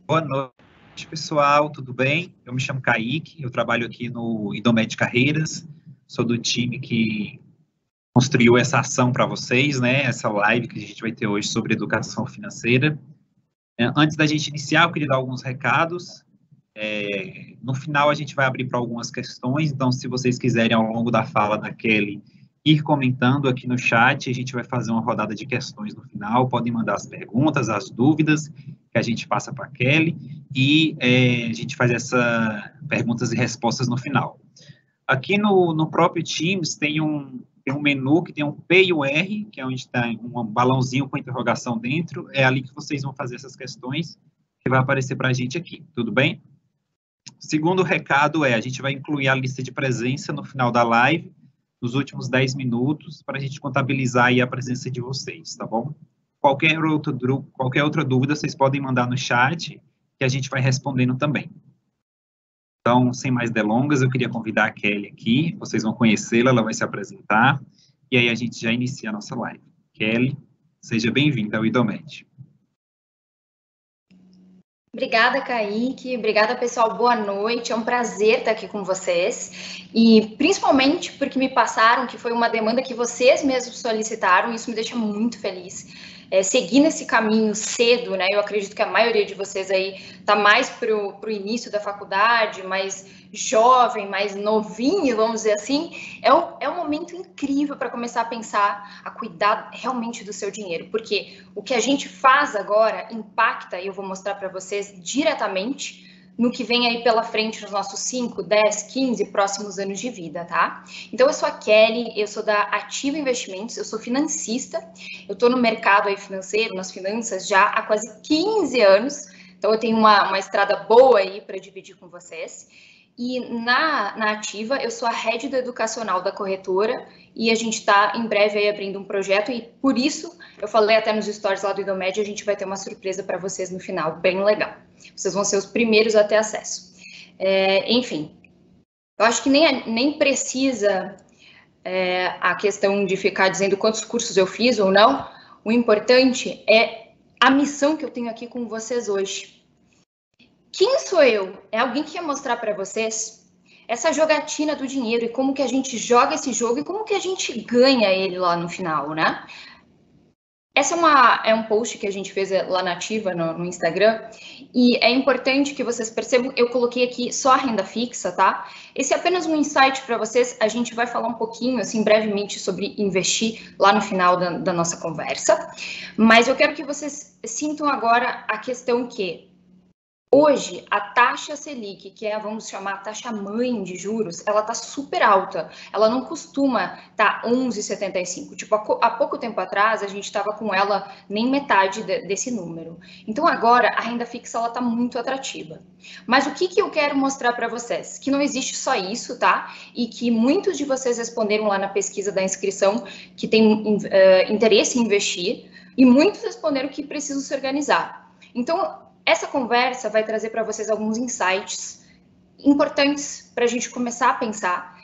Boa noite, pessoal, tudo bem? Eu me chamo Kaique, eu trabalho aqui no Idomed Carreiras, sou do time que construiu essa ação para vocês, né? Essa live que a gente vai ter hoje sobre educação financeira. Antes da gente iniciar, eu queria dar alguns recados. No final, a gente vai abrir para algumas questões, então, se vocês quiserem, ao longo da fala da Kelly, ir comentando aqui no chat, a gente vai fazer uma rodada de questões no final. Podem mandar as perguntas, as dúvidas, que a gente passa para a Kelly, e a gente faz essas perguntas e respostas no final. Aqui no próprio Teams tem um menu que tem um P e um R, que é onde está um balãozinho com interrogação dentro. É ali que vocês vão fazer essas questões, que vai aparecer para a gente aqui, tudo bem? Segundo recado a gente vai incluir a lista de presença no final da live, nos últimos 10 minutos, para a gente contabilizar aí a presença de vocês, tá bom? Qualquer outra dúvida, vocês podem mandar no chat, que a gente vai respondendo também. Então, sem mais delongas, eu queria convidar a Kelly aqui, vocês vão conhecê-la, ela vai se apresentar, e aí a gente já inicia a nossa live. Kelly, seja bem-vinda ao Idomed. Obrigada, Kaique. Obrigada, pessoal. Boa noite. É um prazer estar aqui com vocês. E principalmente porque me passaram que foi uma demanda que vocês mesmos solicitaram, e isso me deixa muito feliz. Seguir nesse caminho cedo, né? Eu acredito que a maioria de vocês aí está mais para o início da faculdade, mais jovem, mais novinho, vamos dizer assim. É um momento incrível para começar a pensar, a cuidar realmente do seu dinheiro, porque o que a gente faz agora impacta, e eu vou mostrar para vocês diretamente, no que vem aí pela frente nos nossos 5, 10, 15 próximos anos de vida, tá? Então, eu sou a Kelly, eu sou da Ativa Investimentos, eu sou financista, eu estou no mercado aí financeiro, nas finanças, já há quase 15 anos, então eu tenho uma estrada boa aí para dividir com vocês. E na Ativa, eu sou a head do educacional da corretora, e a gente está em breve aí abrindo um projeto, e por isso eu falei até nos stories lá do Idomed, a gente vai ter uma surpresa para vocês no final, bem legal. Vocês vão ser os primeiros a ter acesso. Enfim, eu acho que nem precisa a questão de ficar dizendo quantos cursos eu fiz ou não. O importante é a missão que eu tenho aqui com vocês hoje. Quem sou eu? É alguém que quer mostrar para vocês essa jogatina do dinheiro e como que a gente joga esse jogo e como que a gente ganha ele lá no final, né? Essa é um post que a gente fez lá na Ativa, no Instagram, e é importante que vocês percebam, eu coloquei aqui só a renda fixa, tá? Esse é apenas um insight para vocês, a gente vai falar um pouquinho, assim, brevemente sobre investir lá no final da nossa conversa, mas eu quero que vocês sintam agora a questão que hoje, a taxa Selic, que é, vamos chamar, a taxa mãe de juros, ela está super alta. Ela não costuma estar 11,75. Tipo, há pouco tempo atrás, a gente estava com ela nem metade desse número. Então, agora, a renda fixa está muito atrativa. Mas o que eu quero mostrar para vocês? Que não existe só isso, tá? E que muitos de vocês responderam lá na pesquisa da inscrição que tem interesse em investir, e muitos responderam que precisam se organizar. Então, essa conversa vai trazer para vocês alguns insights importantes para a gente começar a pensar.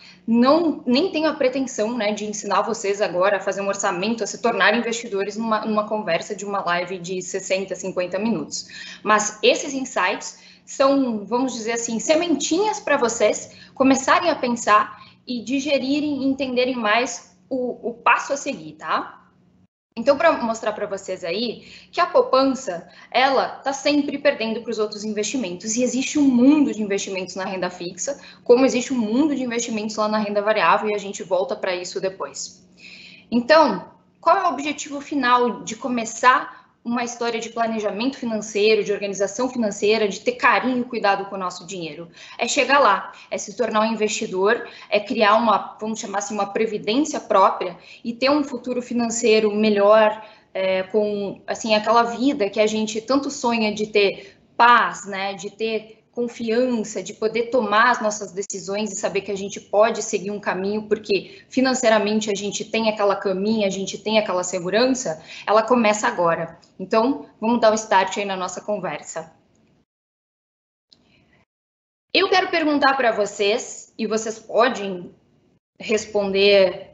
Nem tenho a pretensão, né, de ensinar vocês agora a fazer um orçamento, a se tornarem investidores numa conversa de uma live de 60, 50 minutos. Mas esses insights são, vamos dizer assim, sementinhas para vocês começarem a pensar e digerirem e entenderem mais o passo a seguir, tá? Então, para mostrar para vocês aí que a poupança, ela está sempre perdendo para os outros investimentos. E existe um mundo de investimentos na renda fixa, como existe um mundo de investimentos lá na renda variável, e a gente volta para isso depois. Então, qual é o objetivo final de começar uma história de planejamento financeiro, de organização financeira, de ter carinho e cuidado com o nosso dinheiro? É chegar lá, é se tornar um investidor, é criar uma, vamos chamar assim, uma previdência própria e ter um futuro financeiro melhor, com, assim, aquela vida que a gente tanto sonha de ter paz, né, de ter confiança, de poder tomar as nossas decisões e saber que a gente pode seguir um caminho, porque financeiramente a gente tem aquela caminha, a gente tem aquela segurança, ela começa agora. Então, vamos dar um start aí na nossa conversa. Eu quero perguntar para vocês, e vocês podem responder,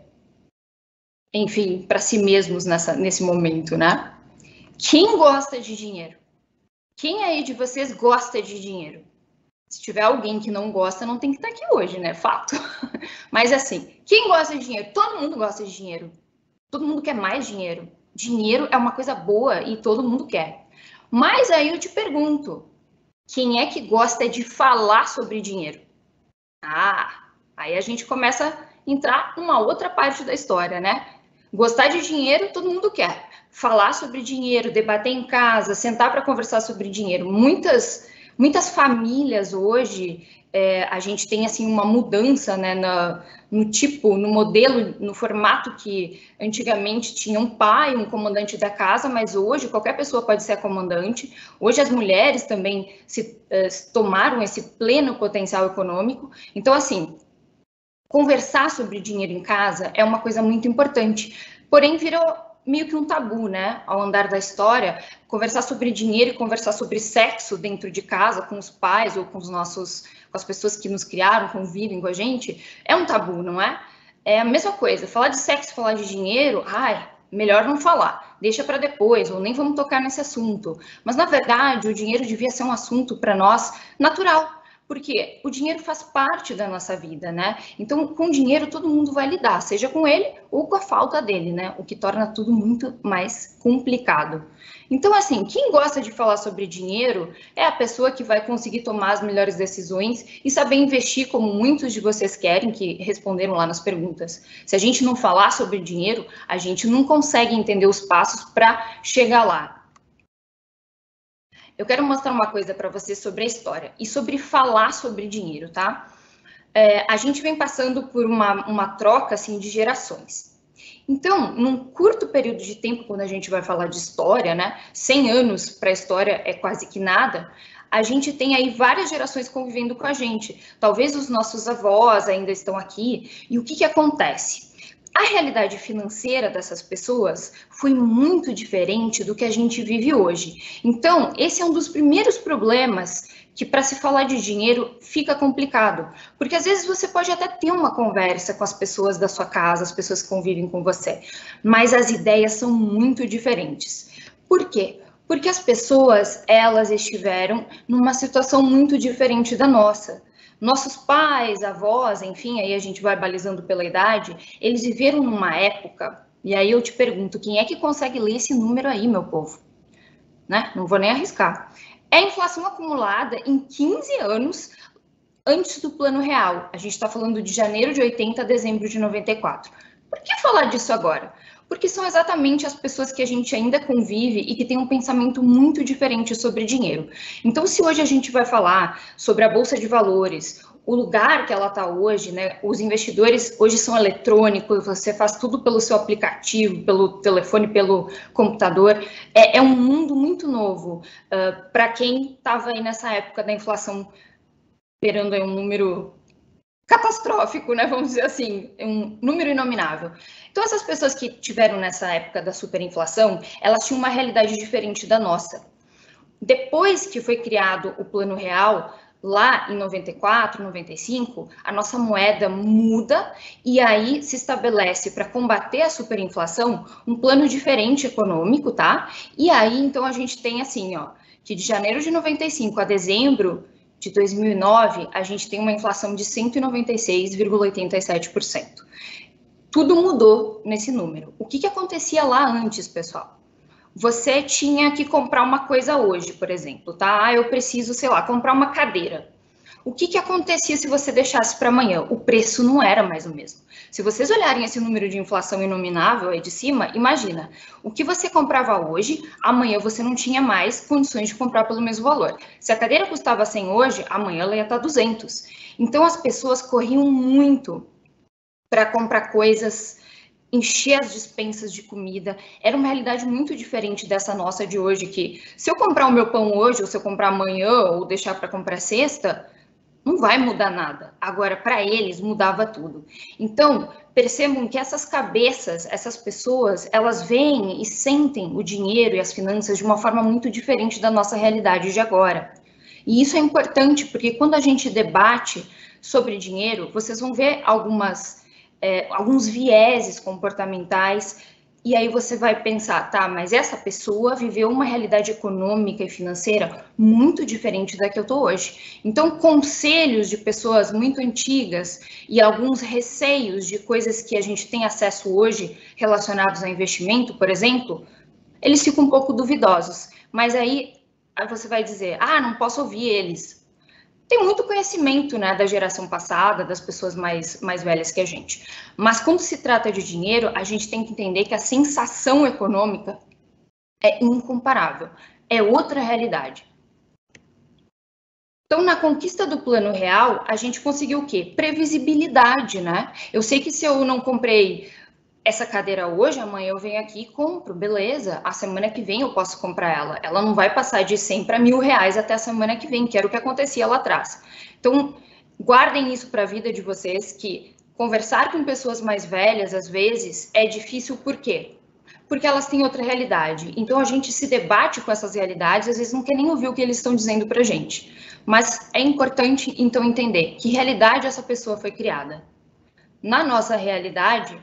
enfim, para si mesmos nesse momento, né? Quem gosta de dinheiro? Quem aí de vocês gosta de dinheiro? Se tiver alguém que não gosta, não tem que estar aqui hoje, né? Fato. Mas assim, quem gosta de dinheiro? Todo mundo gosta de dinheiro. Todo mundo quer mais dinheiro. Dinheiro é uma coisa boa e todo mundo quer. Mas aí eu te pergunto, quem é que gosta de falar sobre dinheiro? Ah, aí a gente começa a entrar numa outra parte da história, né? Gostar de dinheiro, todo mundo quer. Falar sobre dinheiro, debater em casa, sentar para conversar sobre dinheiro. Muitas famílias hoje, a gente tem assim uma mudança, né, no tipo, no modelo, no formato que antigamente tinha um pai, um comandante da casa, mas hoje qualquer pessoa pode ser a comandante. Hoje as mulheres também tomaram esse pleno potencial econômico. Então, assim, conversar sobre dinheiro em casa é uma coisa muito importante, porém virou meio que um tabu, né? Ao andar da história, conversar sobre dinheiro e conversar sobre sexo dentro de casa, com os pais ou com com as pessoas que nos criaram, convivem com a gente, é um tabu, não é? É a mesma coisa, falar de sexo, falar de dinheiro, melhor não falar, deixa para depois, ou nem vamos tocar nesse assunto. Mas, na verdade, o dinheiro devia ser um assunto para nós natural, porque o dinheiro faz parte da nossa vida, né? Então, com dinheiro todo mundo vai lidar, seja com ele ou com a falta dele, né? O que torna tudo muito mais complicado. Então, assim, quem gosta de falar sobre dinheiro é a pessoa que vai conseguir tomar as melhores decisões e saber investir, como muitos de vocês querem, que responderam lá nas perguntas. Se a gente não falar sobre dinheiro, a gente não consegue entender os passos para chegar lá. Eu quero mostrar uma coisa para vocês sobre a história e sobre falar sobre dinheiro, tá? A gente vem passando por uma troca, assim, de gerações. Então, num curto período de tempo, quando a gente vai falar de história, né? 100 anos para a história é quase que nada. A gente tem aí várias gerações convivendo com a gente. Talvez os nossos avós ainda estão aqui. E o que acontece? A realidade financeira dessas pessoas foi muito diferente do que a gente vive hoje. Então, esse é um dos primeiros problemas que, para se falar de dinheiro, fica complicado. Porque às vezes você pode até ter uma conversa com as pessoas da sua casa, as pessoas que convivem com você, mas as ideias são muito diferentes. Por quê? Porque as pessoas, elas estiveram numa situação muito diferente da nossa. Nossos pais, avós, enfim, aí a gente vai balizando pela idade, eles viveram numa época, e aí eu te pergunto, quem é que consegue ler esse número aí, meu povo? Né? Não vou nem arriscar. É a inflação acumulada em 15 anos antes do Plano Real. A gente está falando de janeiro de 80 a dezembro de 94. Por que falar disso agora? Porque são exatamente as pessoas que a gente ainda convive e que têm um pensamento muito diferente sobre dinheiro. Então, se hoje a gente vai falar sobre a Bolsa de Valores, o lugar que ela está hoje, né? Os investidores hoje são eletrônicos, você faz tudo pelo seu aplicativo, pelo telefone, pelo computador. É um mundo muito novo para quem estava aí nessa época da inflação, esperando aí um número catastrófico, né? Vamos dizer assim, um número inominável. Então, essas pessoas que tiveram nessa época da superinflação, elas tinham uma realidade diferente da nossa. Depois que foi criado o Plano Real, lá em 94, 95, a nossa moeda muda e aí se estabelece, para combater a superinflação, um plano diferente econômico, tá? E aí, então, a gente tem assim, ó, que de janeiro de 95 a dezembro de 2009, a gente tem uma inflação de 196,87%. Tudo mudou nesse número. O que acontecia lá antes, pessoal? Você tinha que comprar uma coisa hoje, por exemplo, tá? Eu preciso, sei lá, comprar uma cadeira. O que acontecia se você deixasse para amanhã? O preço não era mais o mesmo. Se vocês olharem esse número de inflação inominável aí de cima, imagina, o que você comprava hoje, amanhã você não tinha mais condições de comprar pelo mesmo valor. Se a cadeira custava 100 hoje, amanhã ela ia estar 200. Então as pessoas corriam muito para comprar coisas, encher as despensas de comida. Era uma realidade muito diferente dessa nossa de hoje, que se eu comprar o meu pão hoje, ou se eu comprar amanhã, ou deixar para comprar sexta, não vai mudar nada. Agora, para eles, mudava tudo. Então, percebam que essas cabeças, essas pessoas, elas veem e sentem o dinheiro e as finanças de uma forma muito diferente da nossa realidade de agora. E isso é importante, porque quando a gente debate sobre dinheiro, vocês vão ver alguns vieses comportamentais E aí você vai pensar, tá, mas essa pessoa viveu uma realidade econômica e financeira muito diferente da que eu tô hoje. Então, conselhos de pessoas muito antigas e alguns receios de coisas que a gente tem acesso hoje relacionados a investimento, por exemplo, eles ficam um pouco duvidosos. Mas aí você vai dizer, ah, não posso ouvir eles. Tem muito conhecimento, né, da geração passada, das pessoas mais velhas que a gente. Mas quando se trata de dinheiro, a gente tem que entender que a sensação econômica é incomparável, é outra realidade. Então, na conquista do Plano Real, a gente conseguiu o quê? Previsibilidade, né? Eu sei que se eu não comprei essa cadeira hoje, amanhã eu venho aqui e compro, beleza, a semana que vem eu posso comprar ela. Ela não vai passar de 100 para R$1.000 até a semana que vem, que era o que acontecia lá atrás. Então, guardem isso para a vida de vocês, que conversar com pessoas mais velhas, às vezes, é difícil, por quê? Porque elas têm outra realidade. Então, a gente se debate com essas realidades, às vezes não quer nem ouvir o que eles estão dizendo para a gente. Mas é importante, então, entender que realidade essa pessoa foi criada. Na nossa realidade,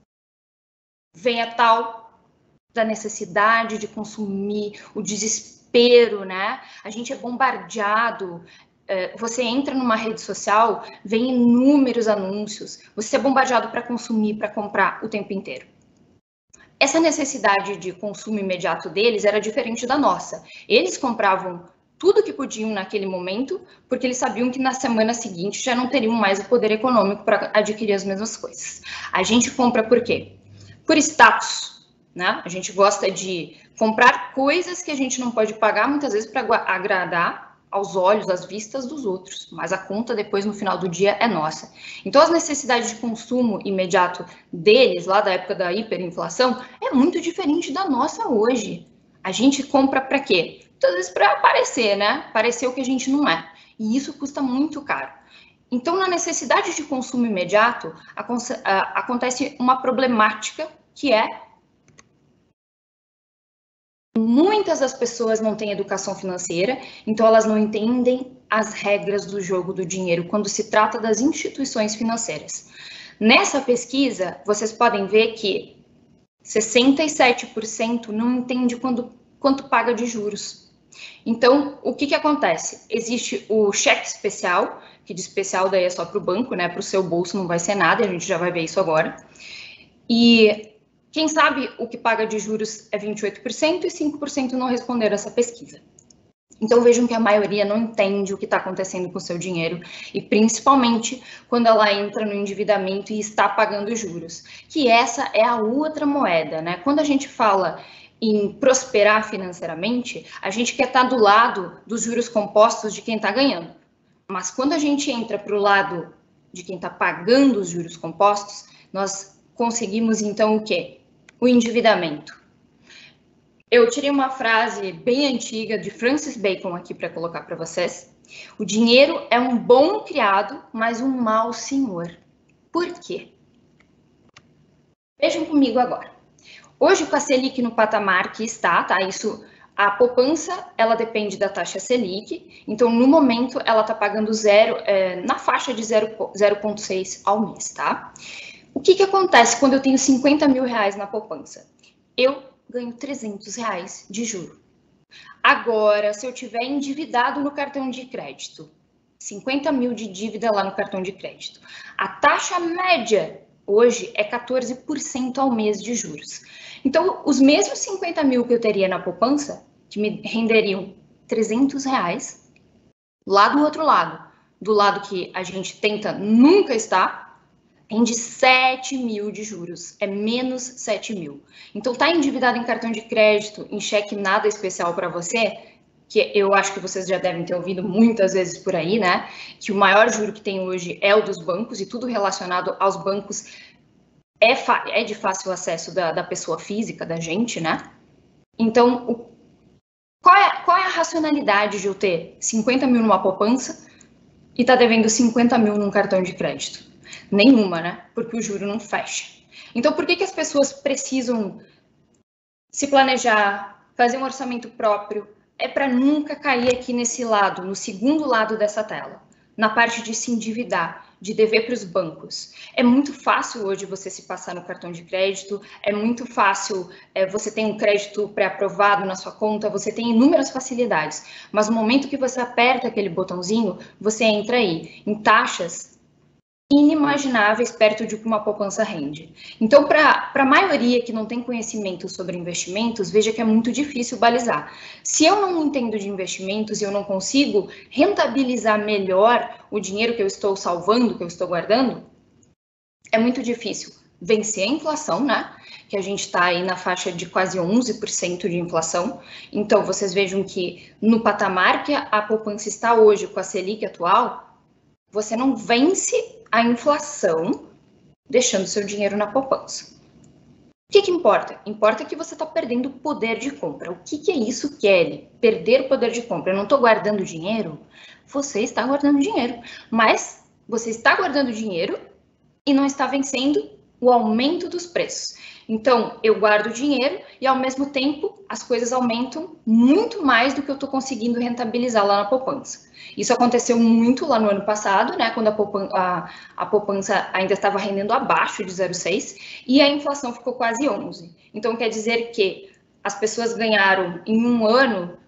vem a tal da necessidade de consumir, o desespero, né? A gente é bombardeado. Você entra numa rede social, vem inúmeros anúncios. Você é bombardeado para consumir, para comprar o tempo inteiro. Essa necessidade de consumo imediato deles era diferente da nossa. Eles compravam tudo que podiam naquele momento, porque eles sabiam que na semana seguinte já não teriam mais o poder econômico para adquirir as mesmas coisas. A gente compra por quê? Por status, né? A gente gosta de comprar coisas que a gente não pode pagar, muitas vezes para agradar aos olhos, às vistas dos outros, mas a conta depois no final do dia é nossa. Então as necessidades de consumo imediato deles, lá da época da hiperinflação, é muito diferente da nossa hoje. A gente compra para quê? Muitas vezes para aparecer, né? Parecer o que a gente não é. E isso custa muito caro. Então, na necessidade de consumo imediato, acontece uma problemática que é muitas das pessoas não têm educação financeira, então elas não entendem as regras do jogo do dinheiro quando se trata das instituições financeiras. Nessa pesquisa, vocês podem ver que 67% não entende quanto paga de juros. Então, o que acontece? Existe o cheque especial, que de especial daí é só para o banco, né? Para o seu bolso não vai ser nada, a gente já vai ver isso agora. E quem sabe o que paga de juros é 28% e 5% não responderam essa pesquisa. Então vejam que a maioria não entende o que está acontecendo com o seu dinheiro, e principalmente quando ela entra no endividamento e está pagando juros, que essa é a outra moeda, né? Quando a gente fala em prosperar financeiramente, a gente quer estar do lado dos juros compostos de quem está ganhando. Mas quando a gente entra para o lado de quem está pagando os juros compostos, nós conseguimos então o quê? O endividamento. Eu tirei uma frase bem antiga de Francis Bacon aqui para colocar para vocês. O dinheiro é um bom criado, mas um mau senhor. Por quê? Vejam comigo agora. Hoje, com a Selic no patamar que está, tá? Isso, a poupança, ela depende da taxa Selic. Então, no momento, ela está pagando na faixa de 0,6 ao mês, tá? O que acontece quando eu tenho 50 mil reais na poupança? Eu ganho 300 reais de juro. Agora, se eu tiver endividado no cartão de crédito, 50 mil de dívida lá no cartão de crédito, a taxa média hoje é 14% ao mês de juros. Então, os mesmos 50 mil que eu teria na poupança, que me renderiam 300 reais, lá do outro lado, do lado que a gente tenta nunca estar, rende 7 mil de juros, é menos 7 mil. Então, tá endividado em cartão de crédito, em cheque nada especial para você, que eu acho que vocês já devem ter ouvido muitas vezes por aí, né? Que o maior juro que tem hoje é o dos bancos, e tudo relacionado aos bancos é de fácil acesso da pessoa física, da gente, né? Então, qual é a racionalidade de eu ter 50 mil numa poupança e tá devendo 50 mil num cartão de crédito? Nenhuma, né? Porque o juro não fecha. Então, por que as pessoas precisam se planejar, fazer um orçamento próprio? É para nunca cair aqui nesse lado, no segundo lado dessa tela. na parte de se endividar, de dever para os bancos. É muito fácil hoje você se passar no cartão de crédito, é muito fácil, você tem um crédito pré-aprovado na sua conta, você tem inúmeras facilidades, mas no momento que você aperta aquele botãozinho, você entra aí em taxas inimagináveis perto de que uma poupança rende. Então, para a maioria que não tem conhecimento sobre investimentos, veja que é muito difícil balizar. Se eu não entendo de investimentos e eu não consigo rentabilizar melhor o dinheiro que eu estou salvando, que eu estou guardando, é muito difícil vencer a inflação, né? Que a gente está aí na faixa de quase 11% de inflação. Então, vocês vejam que no patamar que a poupança está hoje, com a Selic atual, você não vence a inflação deixando seu dinheiro na poupança. O que importa? Importa que você está perdendo poder de compra. O que é isso, Kelly? Perder poder de compra. Eu não estou guardando dinheiro? Você está guardando dinheiro. Mas você está guardando dinheiro e não está vencendo o aumento dos preços. Então, eu guardo dinheiro e, ao mesmo tempo, as coisas aumentam muito mais do que eu estou conseguindo rentabilizar lá na poupança. Isso aconteceu muito lá no ano passado, né, quando a poupança ainda estava rendendo abaixo de 0,6 e a inflação ficou quase 11. Então, quer dizer que as pessoas ganharam em um ano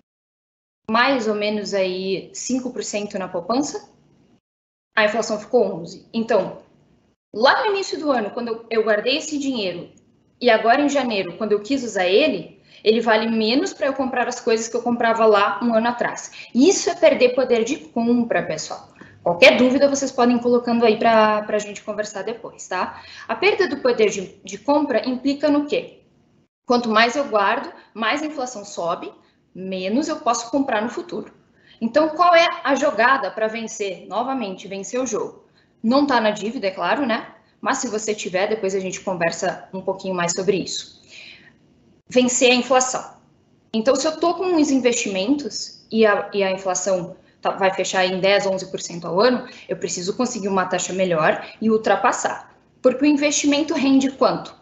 mais ou menos aí 5% na poupança, a inflação ficou 11. Então, lá no início do ano, quando eu guardei esse dinheiro, e agora em janeiro, quando eu quis usar ele, ele vale menos para eu comprar as coisas que eu comprava lá um ano atrás. Isso é perder poder de compra, pessoal. Qualquer dúvida, vocês podem ir colocando aí para a gente conversar depois, tá? A perda do poder de compra implica no quê? Quanto mais eu guardo, mais a inflação sobe, menos eu posso comprar no futuro. Então, qual é a jogada para vencer? Novamente, vencer o jogo. Não está na dívida, é claro, né? Mas se você tiver, depois a gente conversa um pouquinho mais sobre isso. Vencer a inflação. Então, se eu estou com os investimentos e a inflação vai fechar em 10, 11% ao ano, eu preciso conseguir uma taxa melhor e ultrapassar. Porque o investimento rende quanto?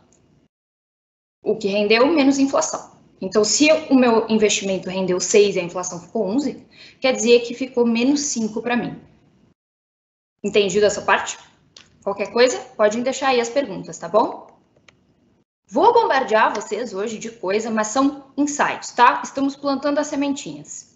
O que rendeu menos inflação. Então, se o meu investimento rendeu 6 e a inflação ficou 11, quer dizer que ficou menos 5 para mim. Entendido essa parte? Qualquer coisa, podem deixar aí as perguntas, tá bom? Vou bombardear vocês hoje de coisa, mas são insights, tá? Estamos plantando as sementinhas.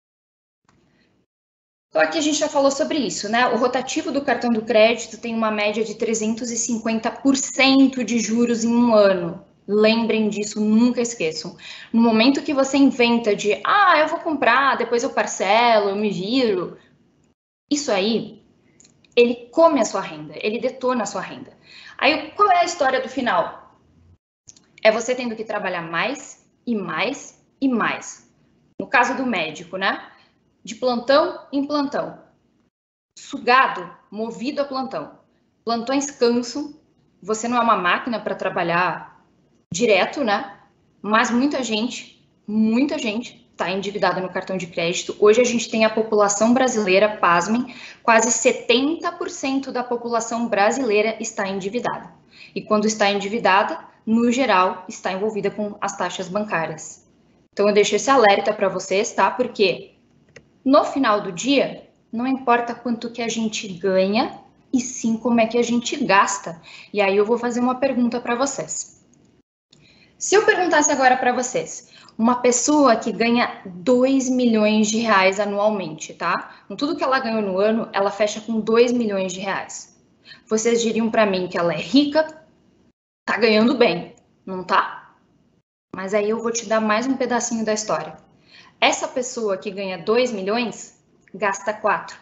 Então, aqui a gente já falou sobre isso, né? O rotativo do cartão do crédito tem uma média de 350% de juros em um ano. Lembrem disso, nunca esqueçam. No momento que você inventa de, eu vou comprar, depois eu parcelo, eu me viro, isso aí, ele come a sua renda, ele detona a sua renda. Aí, qual é a história do final? É você tendo que trabalhar mais e mais e mais. No caso do médico, né? De plantão em plantão. Sugado, movido a plantão. Plantões cansam, você não é uma máquina para trabalhar direto, né? Mas muita gente está endividada no cartão de crédito. Hoje a gente tem a população brasileira, pasmem, quase 70% da população brasileira está endividada. E quando está endividada, no geral, está envolvida com as taxas bancárias. Então eu deixo esse alerta para vocês, tá? Porque no final do dia, não importa quanto que a gente ganha, e sim como é que a gente gasta. E aí eu vou fazer uma pergunta para vocês. Se eu perguntasse agora para vocês, uma pessoa que ganha 2 milhões de reais anualmente, tá? Com tudo que ela ganhou no ano, ela fecha com 2 milhões de reais. Vocês diriam para mim que ela é rica, tá ganhando bem, não tá? Mas aí eu vou te dar mais um pedacinho da história. Essa pessoa que ganha 2 milhões, gasta 4.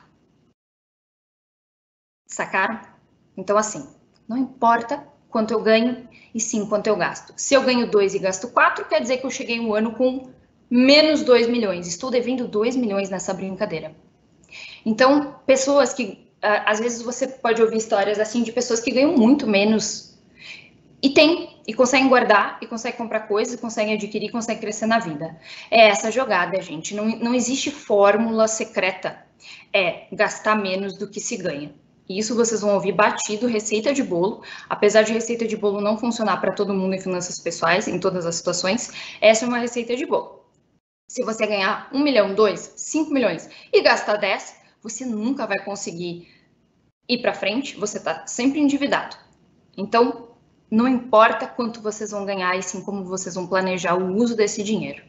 Sacaram? Então, assim, não importa quanto eu ganho, e sim quanto eu gasto. Se eu ganho 2 e gasto 4, quer dizer que eu cheguei um ano com menos 2 milhões. Estou devendo 2 milhões nessa brincadeira. Então, pessoas que... Às vezes você pode ouvir histórias assim de pessoas que ganham muito menos e conseguem guardar, e conseguem comprar coisas, e conseguem adquirir, e conseguem crescer na vida. É essa jogada, gente. Não existe fórmula secreta. É gastar menos do que se ganha. E isso vocês vão ouvir batido, receita de bolo. Apesar de receita de bolo não funcionar para todo mundo em finanças pessoais, em todas as situações, essa é uma receita de bolo. Se você ganhar 1 milhão, 2, 5 milhões e gastar 10, você nunca vai conseguir ir para frente, você está sempre endividado. Então, não importa quanto vocês vão ganhar, e sim como vocês vão planejar o uso desse dinheiro.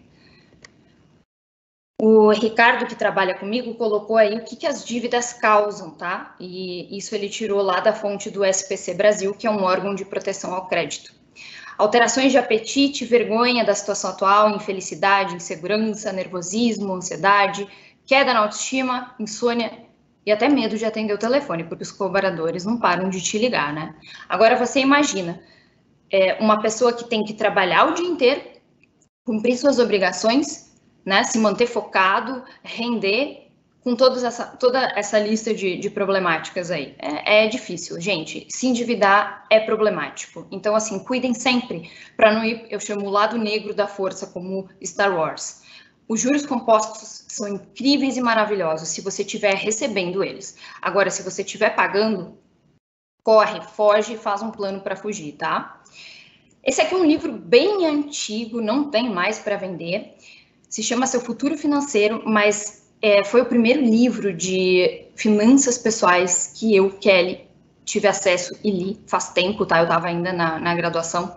O Ricardo, que trabalha comigo, colocou aí o que as dívidas causam, tá? E isso ele tirou lá da fonte do SPC Brasil, que é um órgão de proteção ao crédito. Alterações de apetite, vergonha da situação atual, infelicidade, insegurança, nervosismo, ansiedade, queda na autoestima, insônia e até medo de atender o telefone, porque os cobradores não param de te ligar, né? Agora você imagina, uma pessoa que tem que trabalhar o dia inteiro, cumprir suas obrigações, né, se manter focado, render, com toda essa lista de problemáticas aí. É difícil, gente. Se endividar é problemático. Então, assim, cuidem sempre para não ir, eu chamo o lado negro da força, como Star Wars. Os juros compostos são incríveis e maravilhosos se você estiver recebendo eles. Agora, se você estiver pagando, corre, foge e faz um plano para fugir, tá? Esse aqui é um livro bem antigo, não tem mais para vender. Se chama Seu Futuro Financeiro, mas foi o primeiro livro de finanças pessoais que eu, Kelly, tive acesso e li faz tempo, tá? Eu estava ainda na graduação.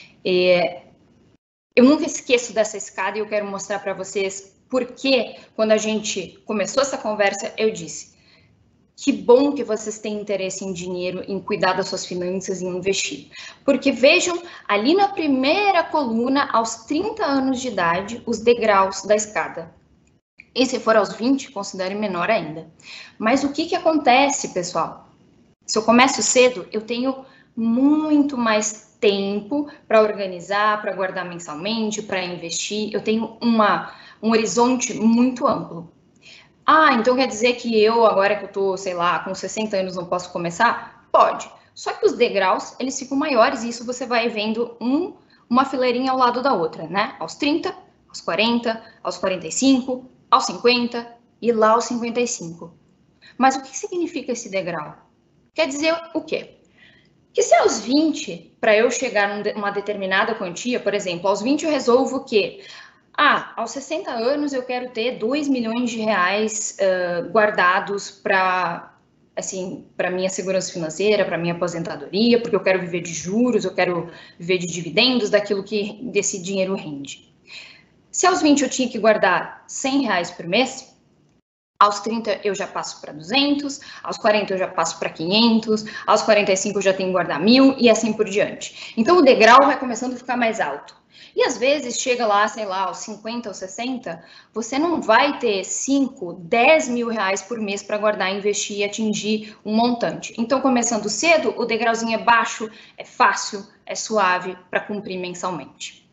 Eu nunca esqueço dessa escada e eu quero mostrar para vocês porque, quando a gente começou essa conversa, eu disse: que bom que vocês têm interesse em dinheiro, em cuidar das suas finanças, em investir. Porque vejam, ali na primeira coluna, aos 30 anos de idade, os degraus da escada. E se for aos 20, considere menor ainda. Mas o que acontece, pessoal? Se eu começo cedo, eu tenho muito mais tempo para organizar, para guardar mensalmente, para investir. Eu tenho um horizonte muito amplo. Ah, então quer dizer que eu, agora que eu tô, sei lá, com 60 anos não posso começar? Pode. Só que os degraus, eles ficam maiores e isso você vai vendo uma fileirinha ao lado da outra, né? Aos 30, aos 40, aos 45, aos 50 e lá aos 55. Mas o que significa esse degrau? Quer dizer o quê? Que se aos 20, para eu chegar numa determinada quantia, por exemplo, aos 20 eu resolvo que aos 60 anos eu quero ter 2 milhões de reais guardados para minha segurança financeira, para minha aposentadoria, porque eu quero viver de juros, eu quero viver de dividendos, daquilo que desse dinheiro rende. Se aos 20 eu tinha que guardar 100 reais por mês, aos 30 eu já passo para 200, aos 40 eu já passo para 500, aos 45 eu já tenho que guardar 1.000 e assim por diante. Então o degrau vai começando a ficar mais alto. E às vezes chega lá, sei lá, aos 50 ou 60, você não vai ter 5, 10 mil reais por mês para guardar, investir e atingir um montante. Então, começando cedo, o degrauzinho é baixo, é fácil, é suave para cumprir mensalmente.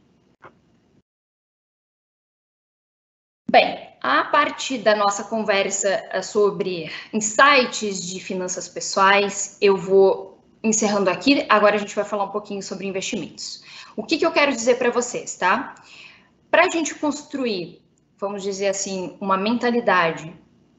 Bem, a partir da nossa conversa sobre insights de finanças pessoais, eu vou encerrando aqui. Agora a gente vai falar um pouquinho sobre investimentos. O que eu quero dizer para vocês, tá? Para a gente construir, vamos dizer assim, uma mentalidade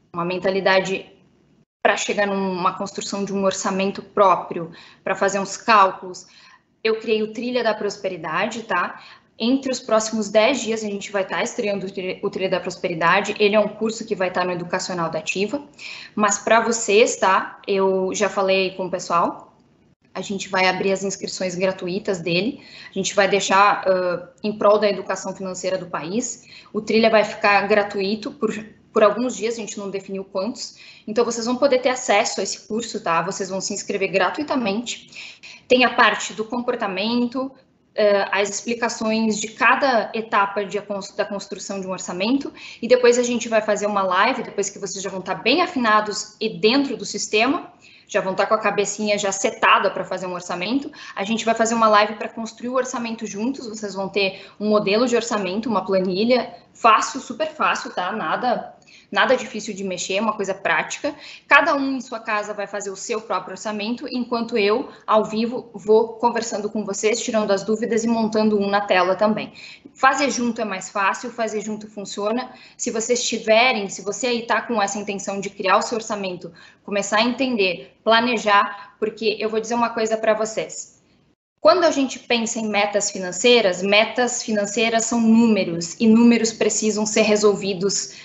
para chegar numa construção de um orçamento próprio, para fazer uns cálculos, eu criei o Trilha da Prosperidade, tá? Entre os próximos 10 dias a gente vai estar estreando o Trilha da Prosperidade. Ele é um curso que vai estar no Educacional da Ativa, mas para vocês, tá? Eu já falei com o pessoal. A gente vai abrir as inscrições gratuitas dele, a gente vai deixar em prol da educação financeira do país. O Trilha vai ficar gratuito por alguns dias, a gente não definiu quantos. Então, vocês vão poder ter acesso a esse curso, tá? Vocês vão se inscrever gratuitamente. Tem a parte do comportamento, as explicações de cada etapa da construção de um orçamento, e depois a gente vai fazer uma live, depois que vocês já vão estar bem afinados e dentro do sistema, já vão estar com a cabecinha já setada para fazer um orçamento. A gente vai fazer uma live para construir o orçamento juntos. Vocês vão ter um modelo de orçamento, uma planilha fácil, super fácil, tá? Nada difícil de mexer, uma coisa prática. Cada um em sua casa vai fazer o seu próprio orçamento, enquanto eu, ao vivo, vou conversando com vocês, tirando as dúvidas e montando um na tela também. Fazer junto é mais fácil, fazer junto funciona. Se vocês tiverem, se você aí está com essa intenção de criar o seu orçamento, começar a entender, planejar, porque eu vou dizer uma coisa para vocês. Quando a gente pensa em metas financeiras são números, e números precisam ser resolvidos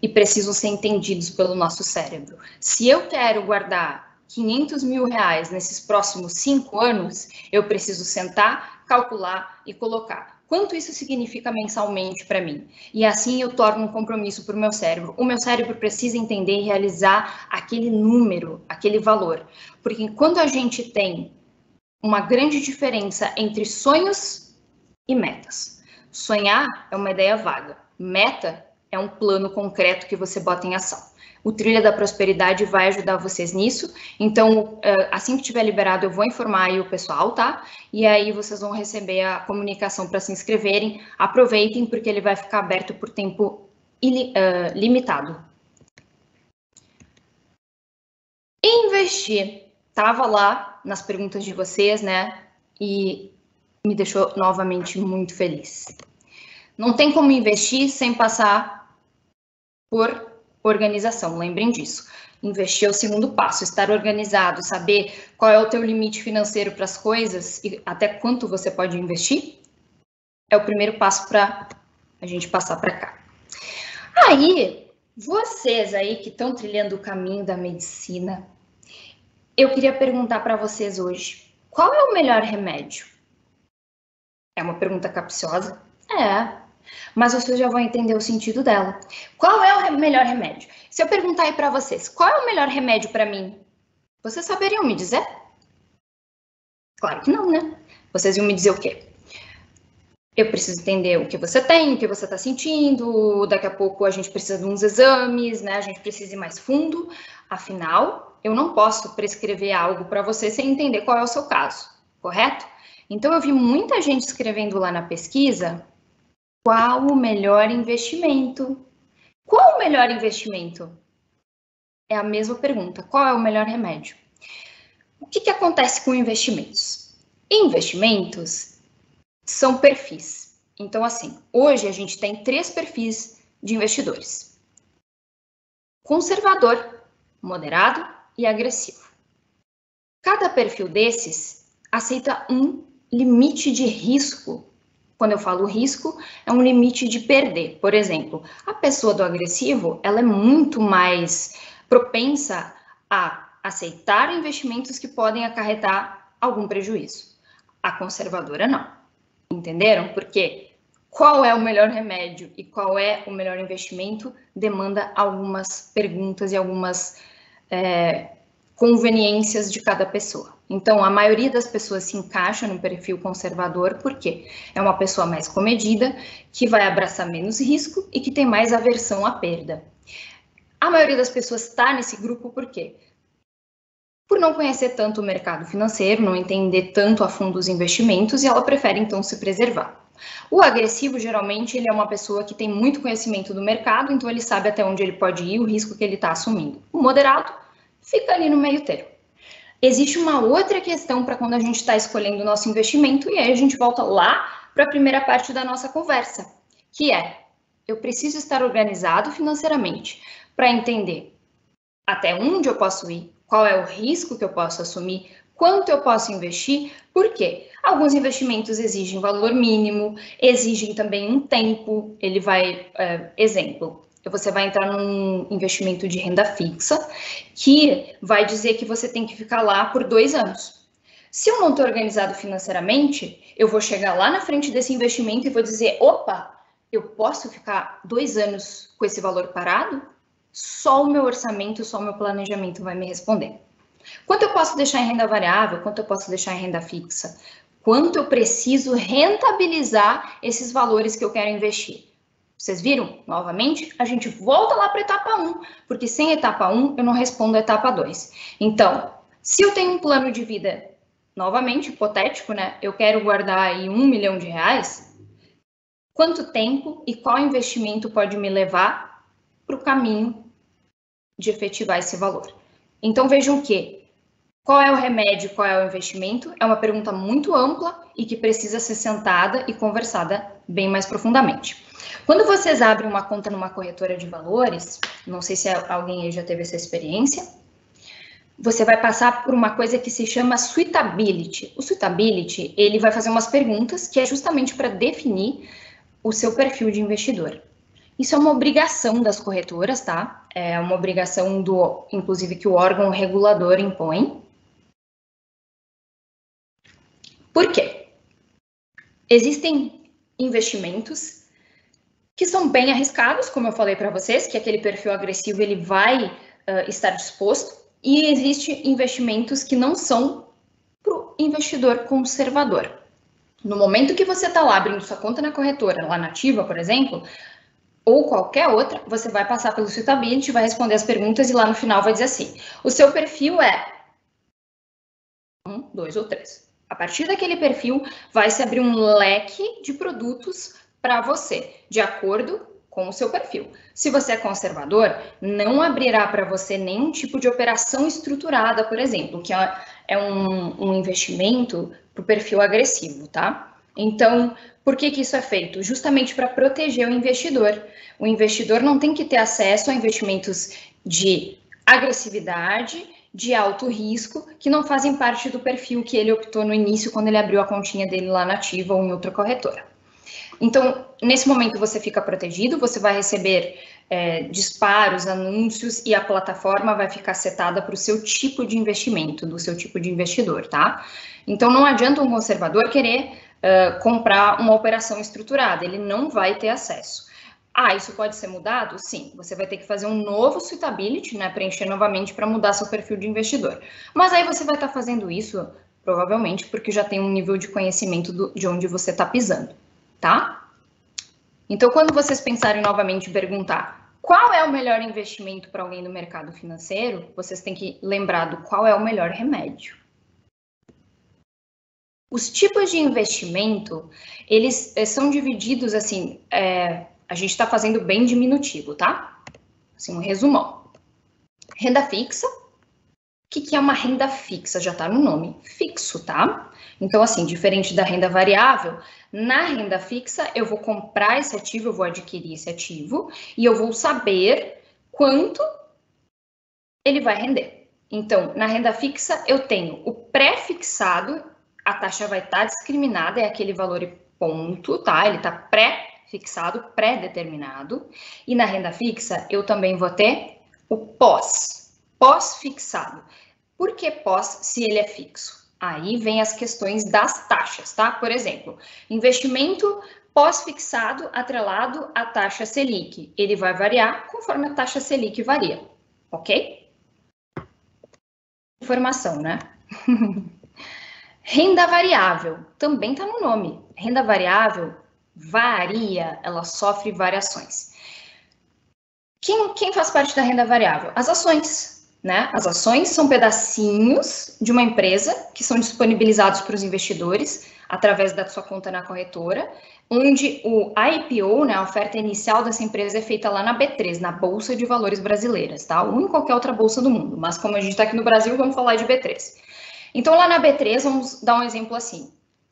e precisam ser entendidos pelo nosso cérebro. Se eu quero guardar 500 mil reais nesses próximos 5 anos, eu preciso sentar, calcular e colocar. Quanto isso significa mensalmente para mim? E assim eu torno um compromisso para o meu cérebro. O meu cérebro precisa entender e realizar aquele número, aquele valor. Porque quando a gente tem uma grande diferença entre sonhos e metas. Sonhar é uma ideia vaga. Meta é um plano concreto que você bota em ação. O Trilha da Prosperidade vai ajudar vocês nisso. Então, assim que tiver liberado, eu vou informar aí o pessoal, tá? E aí vocês vão receber a comunicação para se inscreverem. Aproveitem, porque ele vai ficar aberto por tempo limitado. Investir. Tava lá nas perguntas de vocês, né? E me deixou novamente muito feliz. Não tem como investir sem passar por organização, lembrem disso. Investir é o segundo passo, estar organizado, saber qual é o teu limite financeiro para as coisas e até quanto você pode investir, é o primeiro passo para a gente passar para cá. Aí, vocês aí que estão trilhando o caminho da medicina, eu queria perguntar para vocês hoje, qual é o melhor remédio? É uma pergunta capciosa? É. Mas vocês já vão entender o sentido dela. Qual é o melhor remédio? Se eu perguntar aí para vocês, qual é o melhor remédio para mim? Vocês saberiam me dizer? Claro que não, né? Vocês iam me dizer o quê? Eu preciso entender o que você tem, o que você está sentindo, daqui a pouco a gente precisa de uns exames, né? A gente precisa ir mais fundo. Afinal, eu não posso prescrever algo para você sem entender qual é o seu caso, correto? Então, eu vi muita gente escrevendo lá na pesquisa, qual o melhor investimento? Qual o melhor investimento? É a mesma pergunta. Qual é o melhor remédio? O que acontece com investimentos? Investimentos são perfis. Então, assim, hoje a gente tem 3 perfis de investidores. Conservador, moderado e agressivo. Cada perfil desses aceita um limite de risco. Quando eu falo risco, é um limite de perder. Por exemplo, a pessoa do agressivo, ela é muito mais propensa a aceitar investimentos que podem acarretar algum prejuízo. A conservadora não. Entenderam? Porque qual é o melhor remédio e qual é o melhor investimento demanda algumas perguntas e algumas conveniências de cada pessoa. Então, a maioria das pessoas se encaixa no perfil conservador porque é uma pessoa mais comedida, que vai abraçar menos risco e que tem mais aversão à perda. A maioria das pessoas está nesse grupo por quê? Por não conhecer tanto o mercado financeiro, não entender tanto a fundo os investimentos e ela prefere então se preservar. O agressivo, geralmente, ele é uma pessoa que tem muito conhecimento do mercado, então ele sabe até onde ele pode ir, o risco que ele está assumindo. O moderado fica ali no meio termo. Existe uma outra questão para quando a gente está escolhendo o nosso investimento, e aí a gente volta lá para a primeira parte da nossa conversa, que é, eu preciso estar organizado financeiramente para entender até onde eu posso ir, qual é o risco que eu posso assumir, quanto eu posso investir, por quê? Alguns investimentos exigem valor mínimo, exigem também um tempo, ele vai, exemplo, você vai entrar num investimento de renda fixa, que vai dizer que você tem que ficar lá por 2 anos. Se eu não estou organizado financeiramente, eu vou chegar lá na frente desse investimento e vou dizer, opa, eu posso ficar 2 anos com esse valor parado? Só o meu orçamento, só o meu planejamento vai me responder. Quanto eu posso deixar em renda variável? Quanto eu posso deixar em renda fixa? Quanto eu preciso rentabilizar esses valores que eu quero investir? Vocês viram? Novamente, a gente volta lá para a etapa 1, porque sem etapa 1 eu não respondo a etapa 2. Então, se eu tenho um plano de vida, novamente, hipotético, né? Eu quero guardar aí R$1 milhão, quanto tempo e qual investimento pode me levar para o caminho de efetivar esse valor? Então, vejam que qual é o remédio, qual é o investimento? É uma pergunta muito ampla e que precisa ser sentada e conversada bem mais profundamente. Quando vocês abrem uma conta numa corretora de valores, não sei se alguém aí já teve essa experiência, você vai passar por uma coisa que se chama suitability. O suitability, ele vai fazer umas perguntas que é justamente para definir o seu perfil de investidor. Isso é uma obrigação das corretoras, tá? É uma obrigação inclusive, que o órgão regulador impõe. Por quê? Existem investimentos que são bem arriscados, como eu falei para vocês, que aquele perfil agressivo ele vai estar disposto, e existem investimentos que não são para o investidor conservador. No momento que você está lá abrindo sua conta na corretora, lá na Ativa, por exemplo, ou qualquer outra, você vai passar pelo Suitability, vai responder as perguntas e lá no final vai dizer assim, o seu perfil é 1, 2 ou 3. A partir daquele perfil, vai se abrir um leque de produtos para você, de acordo com o seu perfil. Se você é conservador, não abrirá para você nenhum tipo de operação estruturada, por exemplo, que é um investimento para o perfil agressivo, tá? Então, por que isso é feito? Justamente para proteger o investidor. O investidor não tem que ter acesso a investimentos de agressividade, de alto risco, que não fazem parte do perfil que ele optou no início, quando ele abriu a continha dele lá na Ativa ou em outra corretora. Então, nesse momento você fica protegido, você vai receber disparos, anúncios, e a plataforma vai ficar setada para o seu tipo de investimento, do seu tipo de investidor, tá? Então, não adianta um conservador querer comprar uma operação estruturada, ele não vai ter acesso. Ah, isso pode ser mudado? Sim, você vai ter que fazer um novo Suitability, né, preencher novamente para mudar seu perfil de investidor. Mas aí você vai estar fazendo isso, provavelmente, porque já tem um nível de conhecimento de onde você está pisando, tá? Então, quando vocês pensarem novamente em perguntar qual é o melhor investimento para alguém no mercado financeiro, vocês têm que lembrar do qual é o melhor remédio. Os tipos de investimento, eles são divididos assim, a gente está fazendo bem diminutivo, tá? Assim, um resumão. Renda fixa. O que é uma renda fixa? Já está no nome, fixo, tá? Então, assim, diferente da renda variável, na renda fixa eu vou comprar esse ativo, eu vou adquirir esse ativo e eu vou saber quanto ele vai render. Então, na renda fixa eu tenho o pré-fixado, a taxa vai estar discriminada, é aquele valor e ponto, tá? Ele está pré-fixado, pré-determinado. E na renda fixa eu também vou ter o pós-fixado. Por que pós se ele é fixo? Aí vem as questões das taxas, tá? Por exemplo, investimento pós-fixado atrelado à taxa Selic. Ele vai variar conforme a taxa Selic varia, ok? Informação, né? Renda variável, também está no nome. Renda variável varia, ela sofre variações. Quem faz parte da renda variável? As ações, né? As ações são pedacinhos de uma empresa que são disponibilizados para os investidores através da sua conta na corretora, onde o IPO, né, a oferta inicial dessa empresa é feita lá na B3, na Bolsa de Valores Brasileiras, tá? Ou em qualquer outra bolsa do mundo, mas como a gente está aqui no Brasil, vamos falar de B3. Então, lá na B3, vamos dar um exemplo assim.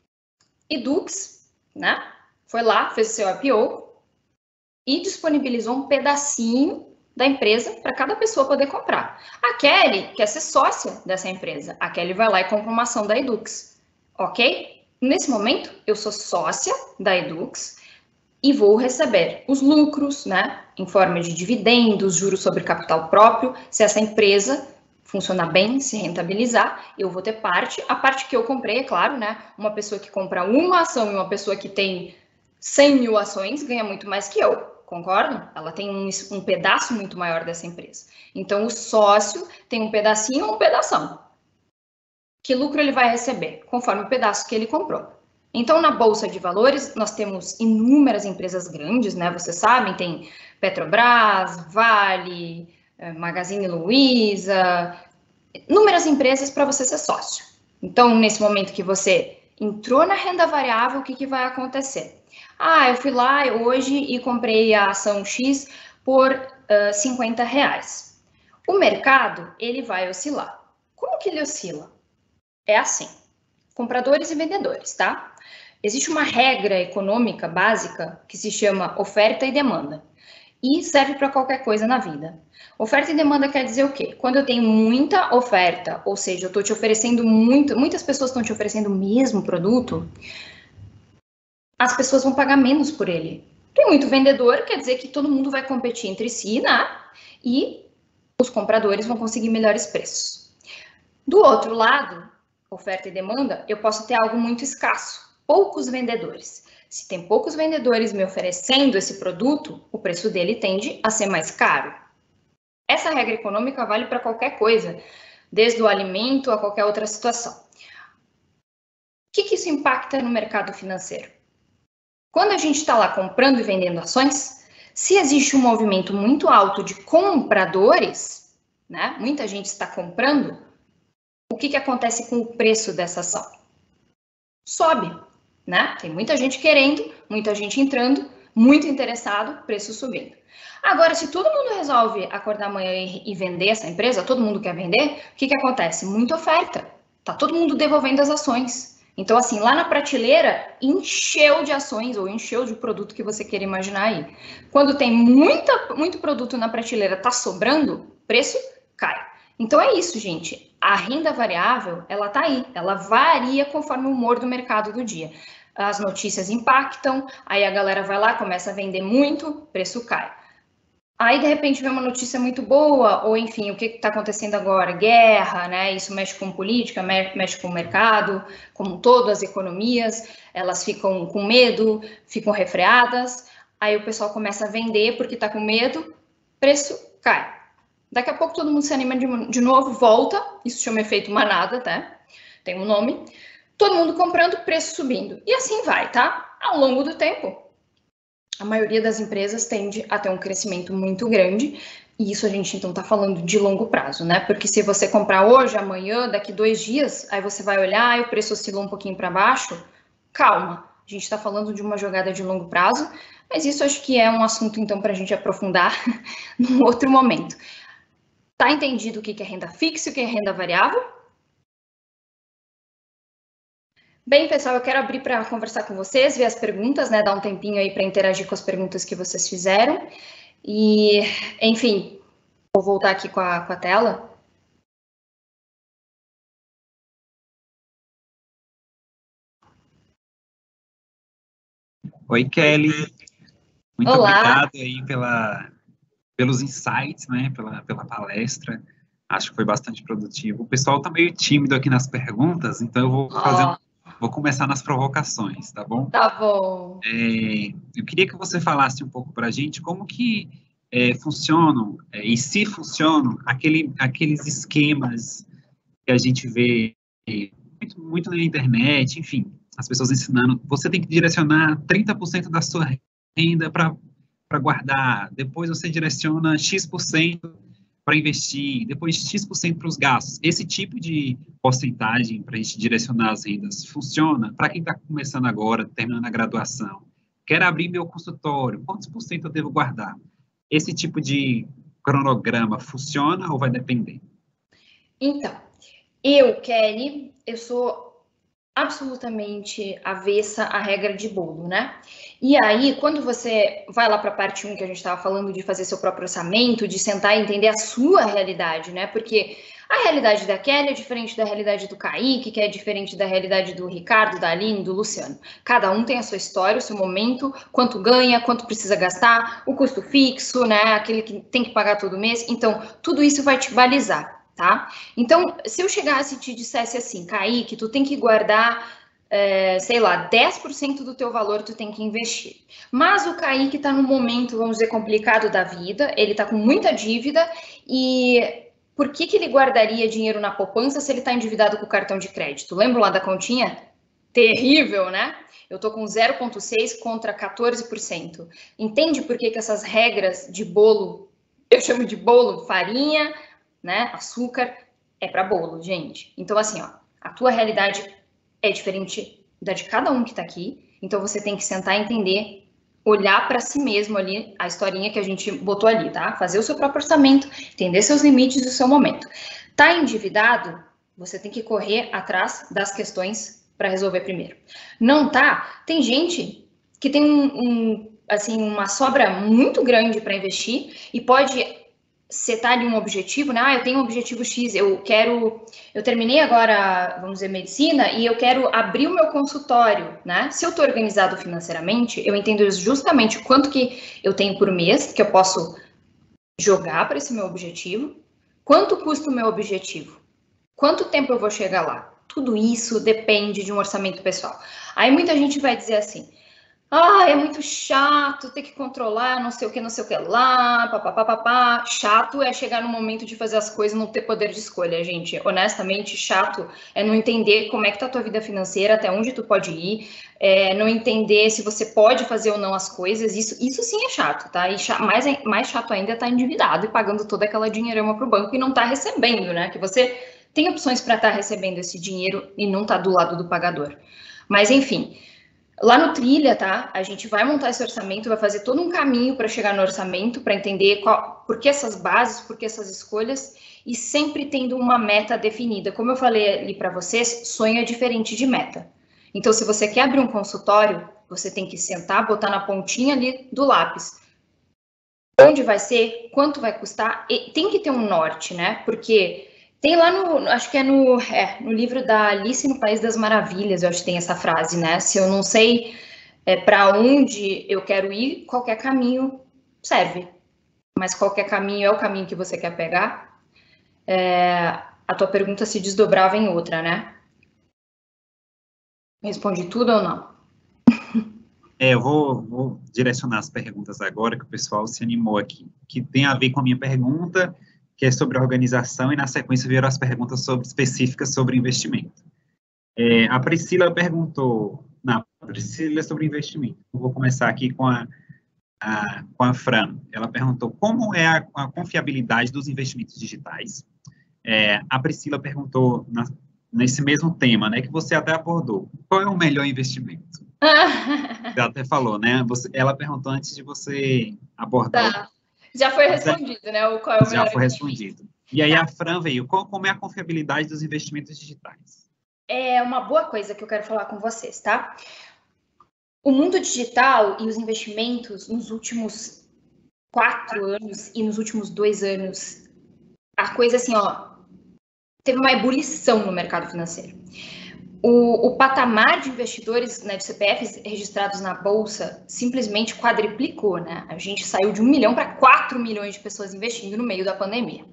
Edux, né, foi lá, fez o seu IPO e disponibilizou um pedacinho da empresa para cada pessoa poder comprar. A Kelly quer ser sócia dessa empresa. A Kelly vai lá e compra uma ação da Edux, ok? Nesse momento, eu sou sócia da Edux e vou receber os lucros, né, em forma de dividendos, juros sobre capital próprio, se essa empresa funcionar bem, se rentabilizar, eu vou ter parte. A parte que eu comprei, é claro, né? Uma pessoa que compra uma ação e uma pessoa que tem 100 mil ações ganha muito mais que eu, concordam? Ela tem um pedaço muito maior dessa empresa. Então, o sócio tem um pedacinho ou um pedação. Que lucro ele vai receber? Conforme o pedaço que ele comprou. Então, na Bolsa de Valores, nós temos inúmeras empresas grandes, né? Vocês sabem, tem Petrobras, Vale, Magazine Luiza, inúmeras empresas para você ser sócio. Então, nesse momento que você entrou na renda variável, o que vai acontecer? Ah, eu fui lá hoje e comprei a ação X por R$50. O mercado, ele vai oscilar. Como que ele oscila? É assim, compradores e vendedores, tá? Existe uma regra econômica básica que se chama oferta e demanda. E serve para qualquer coisa na vida. Oferta e demanda quer dizer o quê? Quando eu tenho muita oferta, ou seja, eu estou te oferecendo muitas pessoas estão te oferecendo o mesmo produto, as pessoas vão pagar menos por ele. Tem muito vendedor, quer dizer que todo mundo vai competir entre si, né? E os compradores vão conseguir melhores preços. Do outro lado, oferta e demanda, eu posso ter algo muito escasso, poucos vendedores. Se tem poucos vendedores me oferecendo esse produto, o preço dele tende a ser mais caro. Essa regra econômica vale para qualquer coisa, desde o alimento a qualquer outra situação. O que isso impacta no mercado financeiro? Quando a gente está lá comprando e vendendo ações, se existe um movimento muito alto de compradores, né, muita gente está comprando, o que acontece com o preço dessa ação? Sobe, né? Tem muita gente querendo, muita gente entrando, muito interessado, preço subindo. Agora, se todo mundo resolve acordar amanhã e vender essa empresa, todo mundo quer vender, o que acontece? Muita oferta. Tá todo mundo devolvendo as ações. Então, assim, lá na prateleira, encheu de ações ou encheu de produto que você queira imaginar aí. Quando tem muito produto na prateleira, tá sobrando, preço cai. Então é isso, gente. A renda variável, ela tá aí. Ela varia conforme o humor do mercado do dia. As notícias impactam, aí a galera vai lá, começa a vender muito, preço cai. Aí, de repente, vem uma notícia muito boa, ou enfim, o que está acontecendo agora? Guerra, né? Isso mexe com política, mexe com o mercado, como todo, as economias, elas ficam com medo, ficam refreadas, aí o pessoal começa a vender porque está com medo, preço cai. Daqui a pouco todo mundo se anima de novo, volta, isso chama efeito manada, tá? Tem um nome. Todo mundo comprando, preço subindo. E assim vai, tá? Ao longo do tempo, a maioria das empresas tende a ter um crescimento muito grande, e isso a gente então está falando de longo prazo, né? Porque se você comprar hoje, amanhã, daqui 2 dias, aí você vai olhar e o preço oscilou um pouquinho para baixo, calma, a gente está falando de uma jogada de longo prazo, mas isso acho que é um assunto então para a gente aprofundar num outro momento. Tá entendido o que é renda fixa e o que é renda variável? Bem, pessoal, eu quero abrir para conversar com vocês, ver as perguntas, né? Dar um tempinho aí para interagir com as perguntas que vocês fizeram. E, enfim, vou voltar aqui com a tela. Oi, Kelly. Muito Olá. obrigado aí pelos insights, né? Pela palestra. Acho que foi bastante produtivo. O pessoal está meio tímido aqui nas perguntas, então eu vou começar nas provocações, tá bom? Tá bom. Eu queria que você falasse um pouco para a gente como que funcionam, e se funcionam, aqueles esquemas que a gente vê muito na internet, enfim, as pessoas ensinando, você tem que direcionar 30% da sua renda para guardar, depois você direciona X% para investir, depois X% para os gastos. Esse tipo de porcentagem para a gente direcionar as rendas funciona para quem está começando agora, terminando a graduação. Quero abrir meu consultório, quantos por cento eu devo guardar? Esse tipo de cronograma funciona ou vai depender? Então, Kelly, eu sou absolutamente avessa à regra de bolo, né? E aí, quando você vai lá para a parte 1, que a gente estava falando de fazer seu próprio orçamento, de sentar e entender a sua realidade, né? Porque a realidade da Kelly é diferente da realidade do Kaique, que é diferente da realidade do Ricardo, da Aline, do Luciano. Cada um tem a sua história, o seu momento, quanto ganha, quanto precisa gastar, o custo fixo, né? Aquele que tem que pagar todo mês. Então, tudo isso vai te balizar. Tá? Então, se eu chegasse e te dissesse assim, Kaique, tu tem que guardar, sei lá, 10% do teu valor tu tem que investir. Mas o Kaique está num momento, vamos dizer, complicado da vida, ele está com muita dívida e por que ele guardaria dinheiro na poupança se ele está endividado com o cartão de crédito? Lembra lá da continha? Terrível, né? Eu tô com 0,6 contra 14%. Entende por que essas regras de bolo, eu chamo de bolo, farinha, né? Açúcar é para bolo, gente. Então, assim, ó, a tua realidade é diferente da de cada um que tá aqui. Então, você tem que sentar e entender, olhar para si mesmo ali, a historinha que a gente botou ali, tá? Fazer o seu próprio orçamento, entender seus limites e o seu momento. Tá endividado? Você tem que correr atrás das questões para resolver primeiro. Não tá? Tem gente que tem assim, uma sobra muito grande para investir e pode setar ali um objetivo, né? Eu tenho um objetivo X, eu terminei agora, vamos dizer, medicina, e eu quero abrir o meu consultório, né? Se eu estou organizado financeiramente, eu entendo justamente quanto que eu tenho por mês, que eu posso jogar para esse meu objetivo, quanto custa o meu objetivo, quanto tempo eu vou chegar lá. Tudo isso depende de um orçamento pessoal. Aí muita gente vai dizer assim, é muito chato ter que controlar não sei o que lá, papapá. Chato é chegar no momento de fazer as coisas e não ter poder de escolha, gente. Honestamente, chato é não entender como é que tá a tua vida financeira, até onde tu pode ir, não entender se você pode fazer ou não as coisas. Isso sim é chato, tá? E mais chato ainda é estar endividado e pagando toda aquela dinheirama pro banco e não tá recebendo, né? Que você tem opções para estar recebendo esse dinheiro e não tá do lado do pagador. Mas, enfim... Lá no Trilha, tá? A gente vai montar esse orçamento, vai fazer todo um caminho para chegar no orçamento, para entender por que essas bases, por que essas escolhas, e sempre tendo uma meta definida. Como eu falei ali para vocês, sonho é diferente de meta. Então, se você quer abrir um consultório, você tem que sentar, botar na pontinha ali do lápis. Onde vai ser, quanto vai custar, e tem que ter um norte, né? Porque... Tem lá acho que é no livro da Alice no País das Maravilhas, eu acho que tem essa frase, né? Se eu não sei para onde eu quero ir, qualquer caminho serve. Mas qualquer caminho é o caminho que você quer pegar. A tua pergunta se desdobrava em outra, né? Respondi tudo ou não? Eu vou direcionar as perguntas agora, que o pessoal se animou aqui, que tem a ver com a minha pergunta, que é sobre organização, e na sequência vieram as perguntas específicas sobre investimento. A Priscila perguntou, Priscila é sobre investimento. Eu vou começar aqui com a Fran. Ela perguntou como é a confiabilidade dos investimentos digitais. A Priscila perguntou nesse mesmo tema, né, que você até abordou. Qual é o melhor investimento? Ela até falou, né? Ela perguntou antes de você abordar. Tá. Já foi respondido, né? Qual é o melhor já foi respondido. E aí a Fran veio, como é a confiabilidade dos investimentos digitais? É uma boa coisa que eu quero falar com vocês, tá? O mundo digital e os investimentos nos últimos 4 anos e nos últimos 2 anos, a coisa assim, teve uma ebulição no mercado financeiro. O patamar de investidores, né, de CPFs registrados na Bolsa simplesmente quadriplicou, né? A gente saiu de 1 milhão para 4 milhões de pessoas investindo no meio da pandemia.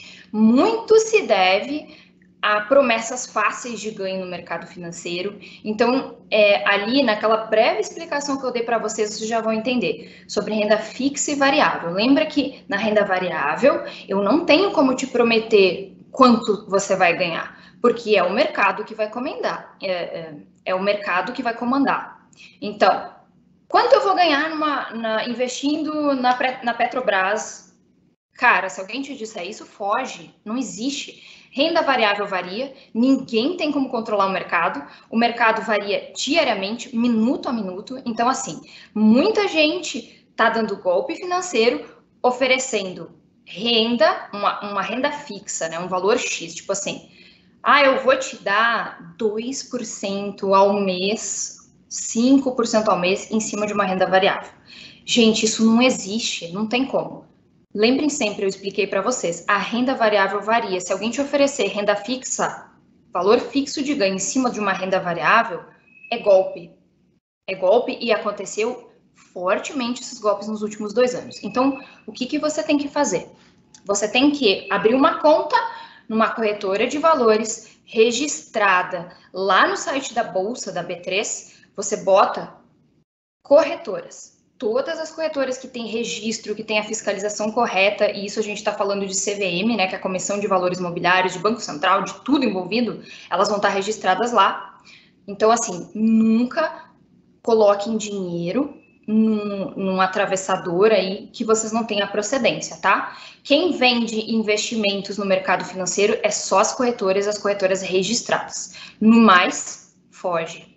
Muito se deve a promessas fáceis de ganho no mercado financeiro. Então, ali naquela breve explicação que eu dei para vocês, vocês já vão entender sobre renda fixa e variável. Lembra que na renda variável, eu não tenho como te prometer quanto você vai ganhar, porque é o mercado que vai comandar. É o mercado que vai comandar. Então, quanto eu vou ganhar investindo na Petrobras? Cara, se alguém te disser isso, foge. Não existe. Renda variável varia, ninguém tem como controlar o mercado varia diariamente, minuto a minuto. Então, assim, muita gente tá dando golpe financeiro oferecendo renda, uma renda fixa, né? Um valor X, tipo assim, eu vou te dar 2% ao mês, 5% ao mês em cima de uma renda variável. Gente, isso não existe, não tem como. Lembrem sempre, eu expliquei para vocês, a renda variável varia. Se alguém te oferecer renda fixa, valor fixo de ganho em cima de uma renda variável, é golpe. É golpe e aconteceu fortemente esses golpes nos últimos 2 anos. Então, o que você tem que fazer? Você tem que abrir uma conta numa corretora de valores registrada lá no site da Bolsa, da B3, você bota corretoras. Todas as corretoras que têm registro, que têm a fiscalização correta, e isso a gente está falando de CVM, né, que é a Comissão de Valores Mobiliários, de Banco Central, de tudo envolvido, elas vão estar registradas lá. Então, assim, nunca coloquem dinheiro num atravessador aí que vocês não tenham a procedência, tá? Quem vende investimentos no mercado financeiro é só as corretoras registradas. No mais, foge.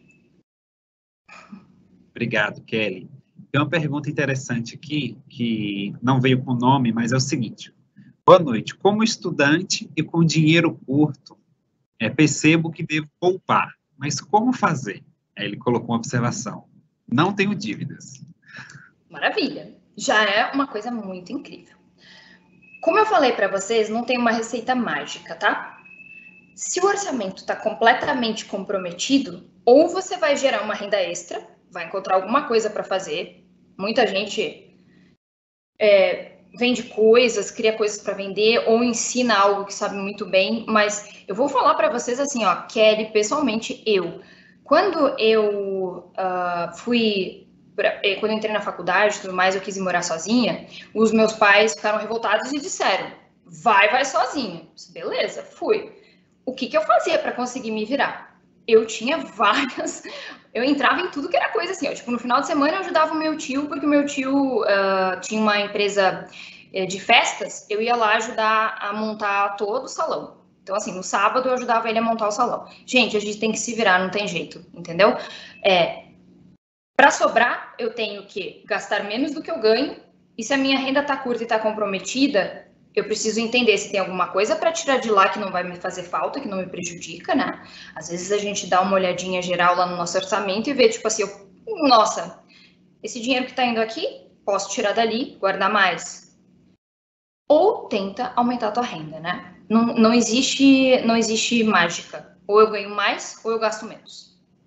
Obrigado, Kelly. Tem uma pergunta interessante aqui, que não veio com o nome, mas é o seguinte. Boa noite. Como estudante e com dinheiro curto, percebo que devo poupar, mas como fazer? Aí ele colocou uma observação. Não tenho dívidas. Maravilha. Já é uma coisa muito incrível. Como eu falei para vocês, não tem uma receita mágica, tá? Se o orçamento está completamente comprometido, ou você vai gerar uma renda extra, vai encontrar alguma coisa para fazer. Muita gente vende coisas, cria coisas para vender, ou ensina algo que sabe muito bem, mas eu vou falar para vocês assim, ó, Kelly, pessoalmente, quando eu quando eu entrei na faculdade e tudo mais, eu quis ir morar sozinha, os meus pais ficaram revoltados e disseram, vai sozinha. Beleza, fui. O que eu fazia para conseguir me virar? Eu tinha várias... Eu entrava em tudo que era coisa assim, ó, tipo, no final de semana eu ajudava o meu tio, porque o meu tio tinha uma empresa de festas, eu ia lá ajudar a montar todo o salão. Então, assim, no sábado eu ajudava ele a montar o salão. Gente, a gente tem que se virar, não tem jeito, entendeu? Para sobrar, eu tenho que gastar menos do que eu ganho, e se a minha renda está curta e está comprometida, eu preciso entender se tem alguma coisa para tirar de lá que não vai me fazer falta, que não me prejudica, né? Às vezes a gente dá uma olhadinha geral lá no nosso orçamento e vê, tipo assim, nossa, esse dinheiro que está indo aqui, posso tirar dali, guardar mais. Ou tenta aumentar a tua renda, né? Não existe mágica. Ou eu ganho mais, ou eu gasto menos.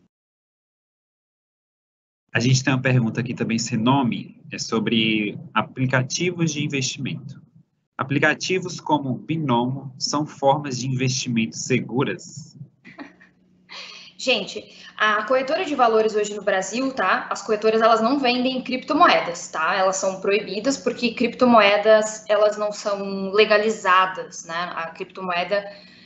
A gente tem uma pergunta aqui também sem nome, é sobre aplicativos de investimento. Aplicativos como Binomo são formas de investimento seguras? Gente, a corretora de valores hoje no Brasil, tá? As corretoras, elas não vendem criptomoedas, tá? Elas são proibidas porque criptomoedas, elas não são legalizadas, né? A criptomoeda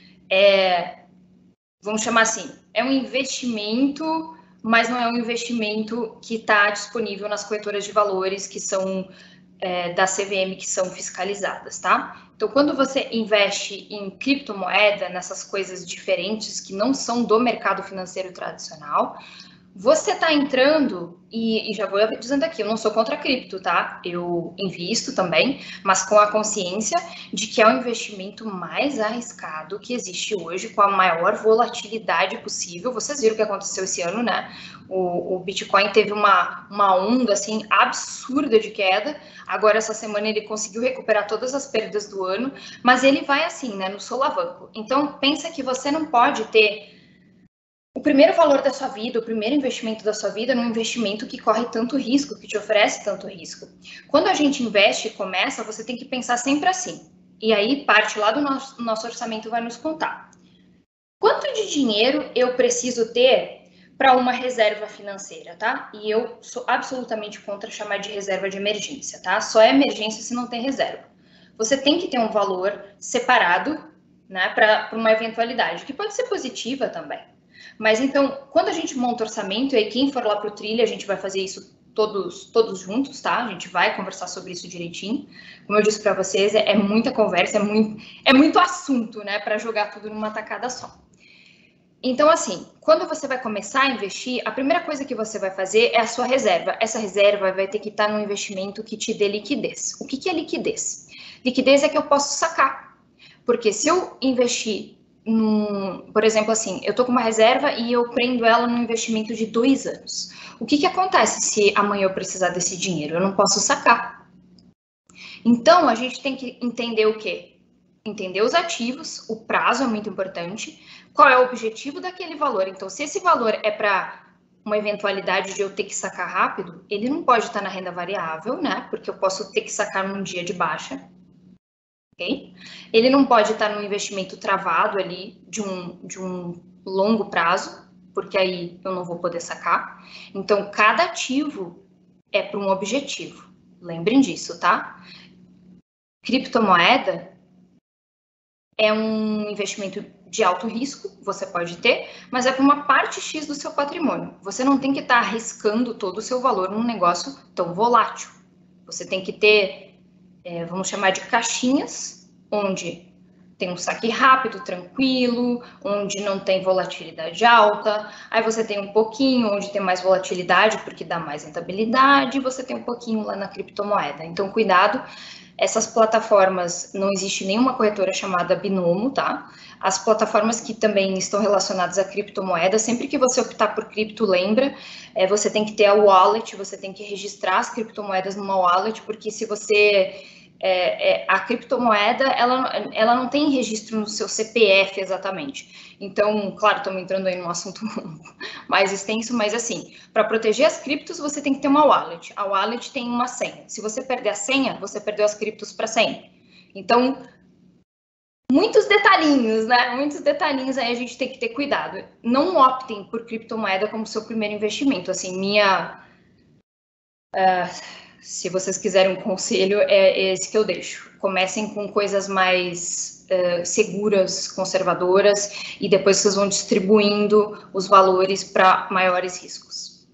vamos chamar assim, é um investimento, mas não é um investimento que está disponível nas corretoras de valores que são da CVM, que são fiscalizadas, tá? Então, quando você investe em criptomoeda, nessas coisas diferentes que não são do mercado financeiro tradicional, você está entrando, e já vou dizendo aqui, eu não sou contra a cripto, tá? Eu invisto também, mas com a consciência de que é o investimento mais arriscado que existe hoje, com a maior volatilidade possível. Vocês viram o que aconteceu esse ano, né? O Bitcoin teve uma onda, assim, absurda de queda. Agora, essa semana, ele conseguiu recuperar todas as perdas do ano, mas ele vai assim, né, no solavanco. Então, pensa que você não pode ter o primeiro valor da sua vida, o primeiro investimento da sua vida num investimento que corre tanto risco, que te oferece tanto risco. Quando a gente investe e começa, você tem que pensar sempre assim. E aí, parte lá do nosso orçamento vai nos contar. Quanto de dinheiro eu preciso ter para uma reserva financeira, tá? E eu sou absolutamente contra chamar de reserva de emergência, tá? Só é emergência se não tem reserva. Você tem que ter um valor separado, né, para uma eventualidade, que pode ser positiva também. Mas então, quando a gente monta orçamento, e aí quem for lá para o trilha, a gente vai fazer isso todos juntos, tá? A gente vai conversar sobre isso direitinho. Como eu disse para vocês, é muita conversa, é muito assunto, né, para jogar tudo numa tacada só. Então, assim, quando você vai começar a investir, a primeira coisa que você vai fazer é a sua reserva. Essa reserva vai ter que estar num investimento que te dê liquidez. O que é liquidez? Liquidez é que eu posso sacar. Porque se eu investir por exemplo, assim, eu tô com uma reserva e eu prendo ela num investimento de 2 anos. O que acontece se amanhã eu precisar desse dinheiro? Eu não posso sacar. Então, a gente tem que entender o quê? Entender os ativos, o prazo é muito importante, qual é o objetivo daquele valor. Então, se esse valor é para uma eventualidade de eu ter que sacar rápido, ele não pode estar na renda variável, né? Porque eu posso ter que sacar num dia de baixa. Okay? Ele não pode estar num investimento travado ali de um longo prazo, porque aí eu não vou poder sacar. Então, cada ativo é para um objetivo. Lembrem disso, tá? Criptomoeda é um investimento de alto risco, você pode ter, mas é para uma parte X do seu patrimônio. Você não tem que estar arriscando todo o seu valor num negócio tão volátil. Você tem que ter, vamos chamar de caixinhas, onde tem um saque rápido, tranquilo, onde não tem volatilidade alta. Aí você tem um pouquinho onde tem mais volatilidade, porque dá mais rentabilidade, e você tem um pouquinho lá na criptomoeda. Então, cuidado. Essas plataformas, não existe nenhuma corretora chamada Binomo, tá? As plataformas que também estão relacionadas a criptomoedas, sempre que você optar por cripto, lembra, você tem que ter a wallet, você tem que registrar as criptomoedas numa wallet, porque se você A criptomoeda, ela não tem registro no seu CPF exatamente. Então, claro, estamos entrando aí num assunto mais extenso, mas assim, para proteger as criptos, você tem que ter uma wallet. A wallet tem uma senha. Se você perder a senha, você perdeu as criptos para sempre. Então, muitos detalhinhos, né? Muitos detalhinhos aí a gente tem que ter cuidado. Não optem por criptomoeda como seu primeiro investimento. Assim, se vocês quiserem um conselho, é esse que eu deixo. Comecem com coisas mais seguras, conservadoras, e depois vocês vão distribuindo os valores para maiores riscos.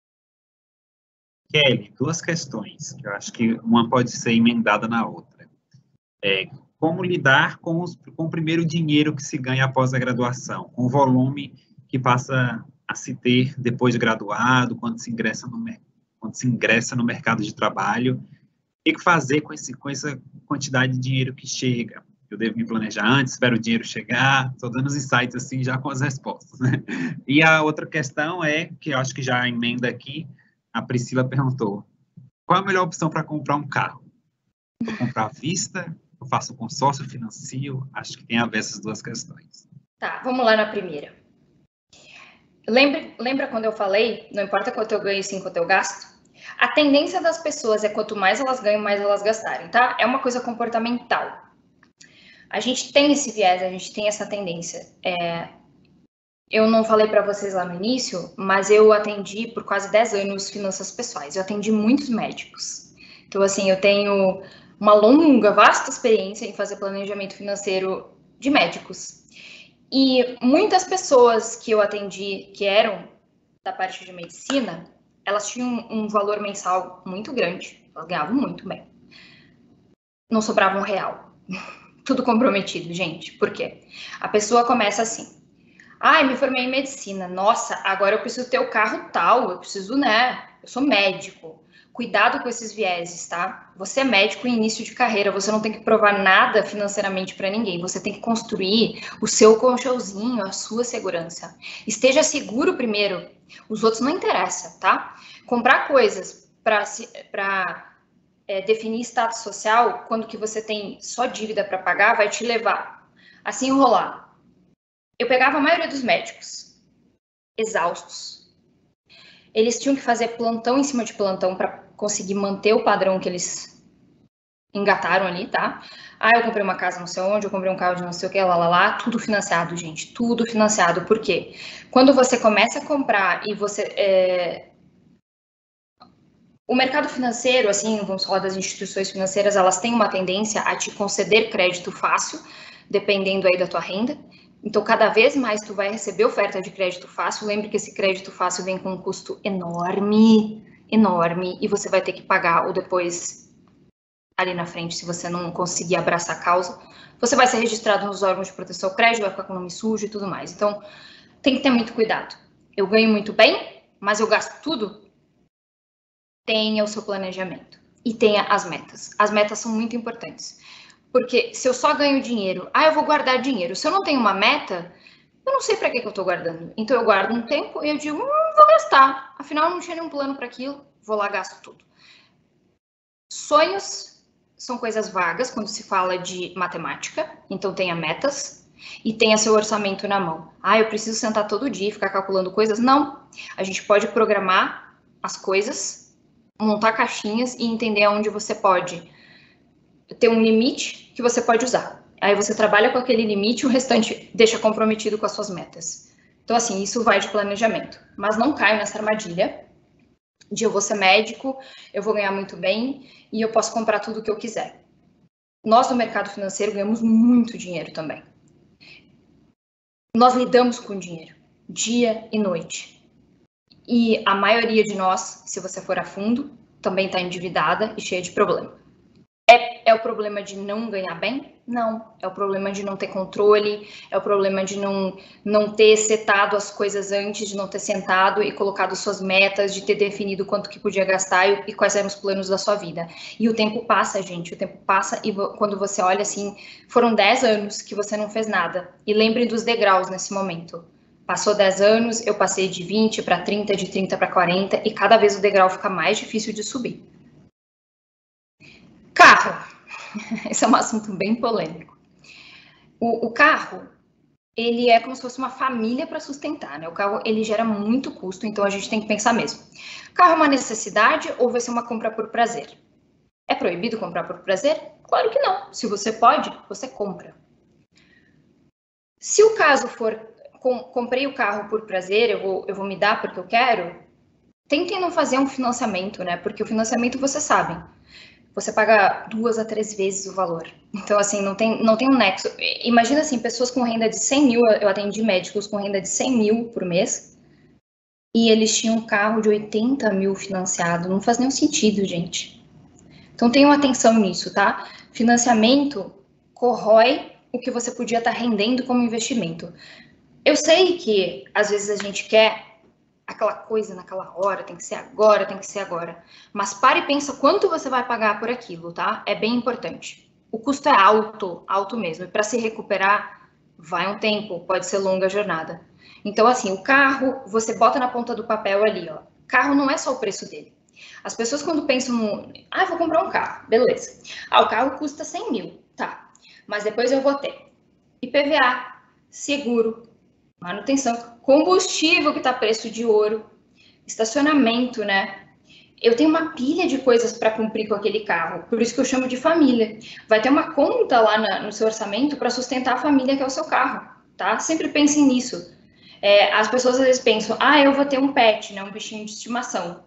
Kelly, duas questões, que eu acho que uma pode ser emendada na outra. Como lidar com o primeiro dinheiro que se ganha após a graduação, com o volume que passa a se ter depois de graduado, quando se ingressa no mercado de trabalho, o que fazer com essa quantidade de dinheiro que chega? Eu devo me planejar antes, espero o dinheiro chegar, estou dando os insights assim já com as respostas, né? E a outra questão que eu acho que já emenda aqui, a Priscila perguntou, qual a melhor opção para comprar um carro? Vou comprar à vista? Eu faço consórcio, financio? Acho que tem a ver essas duas questões. Tá, vamos lá na primeira. Lembra quando eu falei, não importa quanto eu ganho, sim quanto eu gasto? A tendência das pessoas é quanto mais elas ganham, mais elas gastarem, tá? É uma coisa comportamental. A gente tem esse viés, a gente tem essa tendência. Eu não falei para vocês lá no início, mas eu atendi por quase 10 anos finanças pessoais. Eu atendi muitos médicos. Então, assim, eu tenho uma longa, vasta experiência em fazer planejamento financeiro de médicos. E muitas pessoas que eu atendi, que eram da parte de medicina, elas tinham um valor mensal muito grande. Elas ganhavam muito bem. Não sobrava R$1. Tudo comprometido, gente. Por quê? A pessoa começa assim. Me formei em medicina. Nossa, agora eu preciso ter o carro tal. Eu preciso, né? Eu sou médico. Cuidado com esses vieses, tá? Você é médico em início de carreira. Você não tem que provar nada financeiramente para ninguém. Você tem que construir o seu colchãozinho, a sua segurança. Esteja seguro primeiro. Os outros não interessam, tá? Comprar coisas para definir status social, quando que você tem só dívida para pagar, vai te levar a se enrolar. Eu pegava a maioria dos médicos, exaustos. Eles tinham que fazer plantão em cima de plantão para conseguir manter o padrão que eles engataram ali, tá? Eu comprei uma casa não sei onde, eu comprei um carro de não sei o que, tudo financiado, gente, tudo financiado. Por quê? Quando você começa a comprar e você... O mercado financeiro, assim, vamos falar das instituições financeiras, elas têm uma tendência a te conceder crédito fácil, dependendo aí da tua renda. Então, cada vez mais tu vai receber oferta de crédito fácil. Lembre que esse crédito fácil vem com um custo enorme, enorme, e você vai ter que pagar ou depois, ali na frente, se você não conseguir abraçar a causa. Você vai ser registrado nos órgãos de proteção ao crédito, vai ficar com o nome sujo e tudo mais. Então, tem que ter muito cuidado. Eu ganho muito bem, mas eu gasto tudo. Tenha o seu planejamento e tenha as metas. As metas são muito importantes. Porque se eu só ganho dinheiro, eu vou guardar dinheiro. Se eu não tenho uma meta, eu não sei para que eu estou guardando. Então eu guardo um tempo e eu digo, vou gastar. Afinal, eu não tinha nenhum plano para aquilo, vou lá, gasto tudo. Sonhos são coisas vagas quando se fala de matemática, então tenha metas e tenha seu orçamento na mão. Eu preciso sentar todo dia e ficar calculando coisas? Não. A gente pode programar as coisas, montar caixinhas e entender onde você pode ter um limite que você pode usar. Aí você trabalha com aquele limite, o restante deixa comprometido com as suas metas. Então, assim, isso vai de planejamento. Mas não caio nessa armadilha de eu vou ser médico, eu vou ganhar muito bem e eu posso comprar tudo o que eu quiser. Nós, no mercado financeiro, ganhamos muito dinheiro também. Nós lidamos com dinheiro, dia e noite. E a maioria de nós, se você for a fundo, também está endividada e cheia de problema. É o problema de não ganhar bem? Não. É o problema de não ter controle, é o problema de não ter setado as coisas antes, de não ter sentado e colocado suas metas, de ter definido quanto que podia gastar e quais eram os planos da sua vida. E o tempo passa, gente, o tempo passa e quando você olha assim, foram 10 anos que você não fez nada. E lembre dos degraus nesse momento. Passou 10 anos, eu passei de 20 para 30, de 30 para 40 e cada vez o degrau fica mais difícil de subir. Carro. Esse é um assunto bem polêmico. O carro, ele é como se fosse uma família para sustentar, né? O carro, ele gera muito custo, então a gente tem que pensar mesmo. Carro é uma necessidade ou vai ser uma compra por prazer? É proibido comprar por prazer? Claro que não. Se você pode, você compra. Se o caso for, comprei o carro por prazer, eu vou me dar porque eu quero, tentem não fazer um financiamento, né? Porque o financiamento, vocês sabem, você paga 2 a 3 vezes o valor. Então, assim, não tem um nexo. Imagina, assim, pessoas com renda de 100 mil, eu atendi médicos com renda de 100 mil por mês, e eles tinham um carro de 80 mil financiado. Não faz nenhum sentido, gente. Então, tenham atenção nisso, tá? Financiamento corrói o que você podia estar rendendo como investimento. Eu sei que, às vezes, a gente quer aquela coisa naquela hora, tem que ser agora, tem que ser agora. Mas pare e pensa quanto você vai pagar por aquilo, tá? É bem importante. O custo é alto, alto mesmo. E para se recuperar, vai um tempo, pode ser longa jornada. Então, assim, o carro, você bota na ponta do papel ali, ó. Carro não é só o preço dele. As pessoas quando pensam no... Ah, vou comprar um carro, beleza. Ah, o carro custa 100 mil, tá. Mas depois eu vou ter IPVA, seguro, manutenção, combustível que tá preço de ouro, estacionamento, né? Eu tenho uma pilha de coisas para cumprir com aquele carro, por isso que eu chamo de família. Vai ter uma conta lá no seu orçamento para sustentar a família que é o seu carro, tá? Sempre pensem nisso. As pessoas às vezes pensam, ah, eu vou ter um pet, né? Um bichinho de estimação.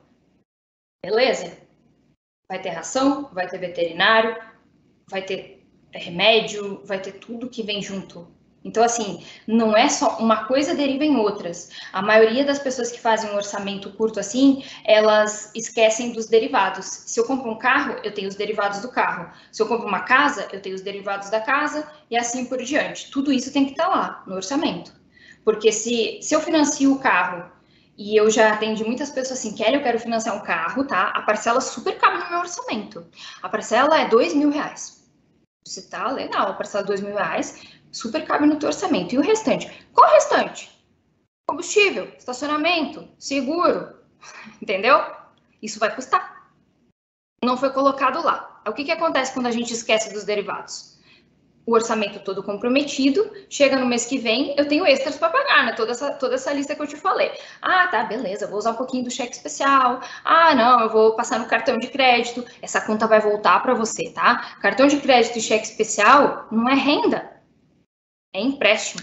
Beleza? Vai ter ração, vai ter veterinário, vai ter remédio, vai ter tudo que vem junto. Então, assim, não é só uma coisa deriva em outras. A maioria das pessoas que fazem um orçamento curto assim, elas esquecem dos derivados. Se eu compro um carro, eu tenho os derivados do carro. Se eu compro uma casa, eu tenho os derivados da casa e assim por diante. Tudo isso tem que estar lá no orçamento. Porque se eu financio o carro e eu já atendi muitas pessoas assim, Kelly, eu quero financiar um carro, tá? A parcela super cabe no meu orçamento. A parcela é R$2.000. Você tá legal, a parcela de R$2.000, super cabe no teu orçamento. E o restante? Qual o restante? Combustível, estacionamento, seguro, entendeu? Isso vai custar. Não foi colocado lá. O que acontece quando a gente esquece dos derivados? O orçamento todo comprometido, chega no mês que vem, eu tenho extras para pagar, né? Toda essa lista que eu te falei. Ah, tá, beleza, vou usar um pouquinho do cheque especial. Ah, não, eu vou passar no cartão de crédito. Essa conta vai voltar para você, tá? Cartão de crédito e cheque especial não é renda, é empréstimo.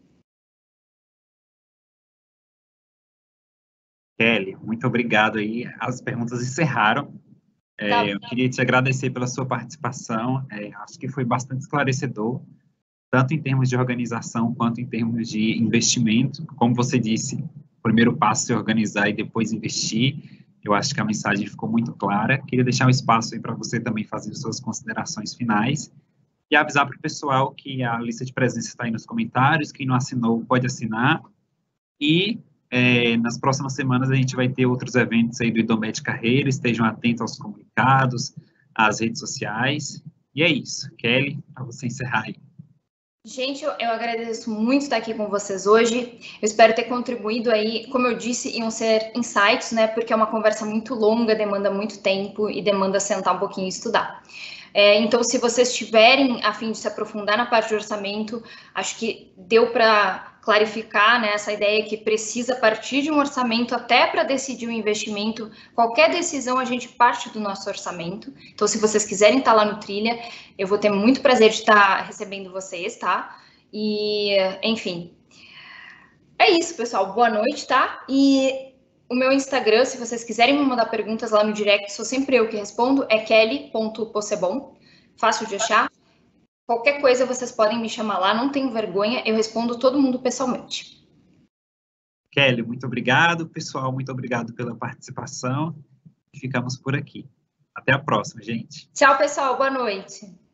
Kelly, muito obrigado aí. As perguntas encerraram. Eu queria te agradecer pela sua participação. Acho que foi bastante esclarecedor, tanto em termos de organização quanto em termos de investimento. Como você disse, o primeiro passo é organizar e depois investir. Eu acho que a mensagem ficou muito clara. Queria deixar um espaço aí para você também fazer suas considerações finais e avisar para o pessoal que a lista de presença está aí nos comentários. Quem não assinou pode assinar. E nas próximas semanas a gente vai ter outros eventos aí do Idomed Carreira. Estejam atentos aos comunicados, às redes sociais. E é isso. Kelly, para você encerrar aí. Gente, eu agradeço muito estar aqui com vocês hoje. Eu espero ter contribuído aí, como eu disse, iam ser insights, né? Porque é uma conversa muito longa, demanda muito tempo e demanda sentar um pouquinho e estudar. Então, se vocês tiverem a fim de se aprofundar na parte de orçamento, acho que deu para clarificar, né, essa ideia que precisa partir de um orçamento até para decidir um investimento. Qualquer decisão a gente parte do nosso orçamento. Então, se vocês quiserem estar lá no Trilha, eu vou ter muito prazer de estar recebendo vocês, tá? E, enfim, é isso, pessoal. Boa noite, tá? E o meu Instagram, se vocês quiserem me mandar perguntas lá no direct, sou sempre eu que respondo, é kelly.possebon, fácil de achar. Qualquer coisa vocês podem me chamar lá, não tenho vergonha, eu respondo todo mundo pessoalmente. Kelly, muito obrigado. Pessoal, muito obrigado pela participação. Ficamos por aqui. Até a próxima, gente. Tchau, pessoal. Boa noite.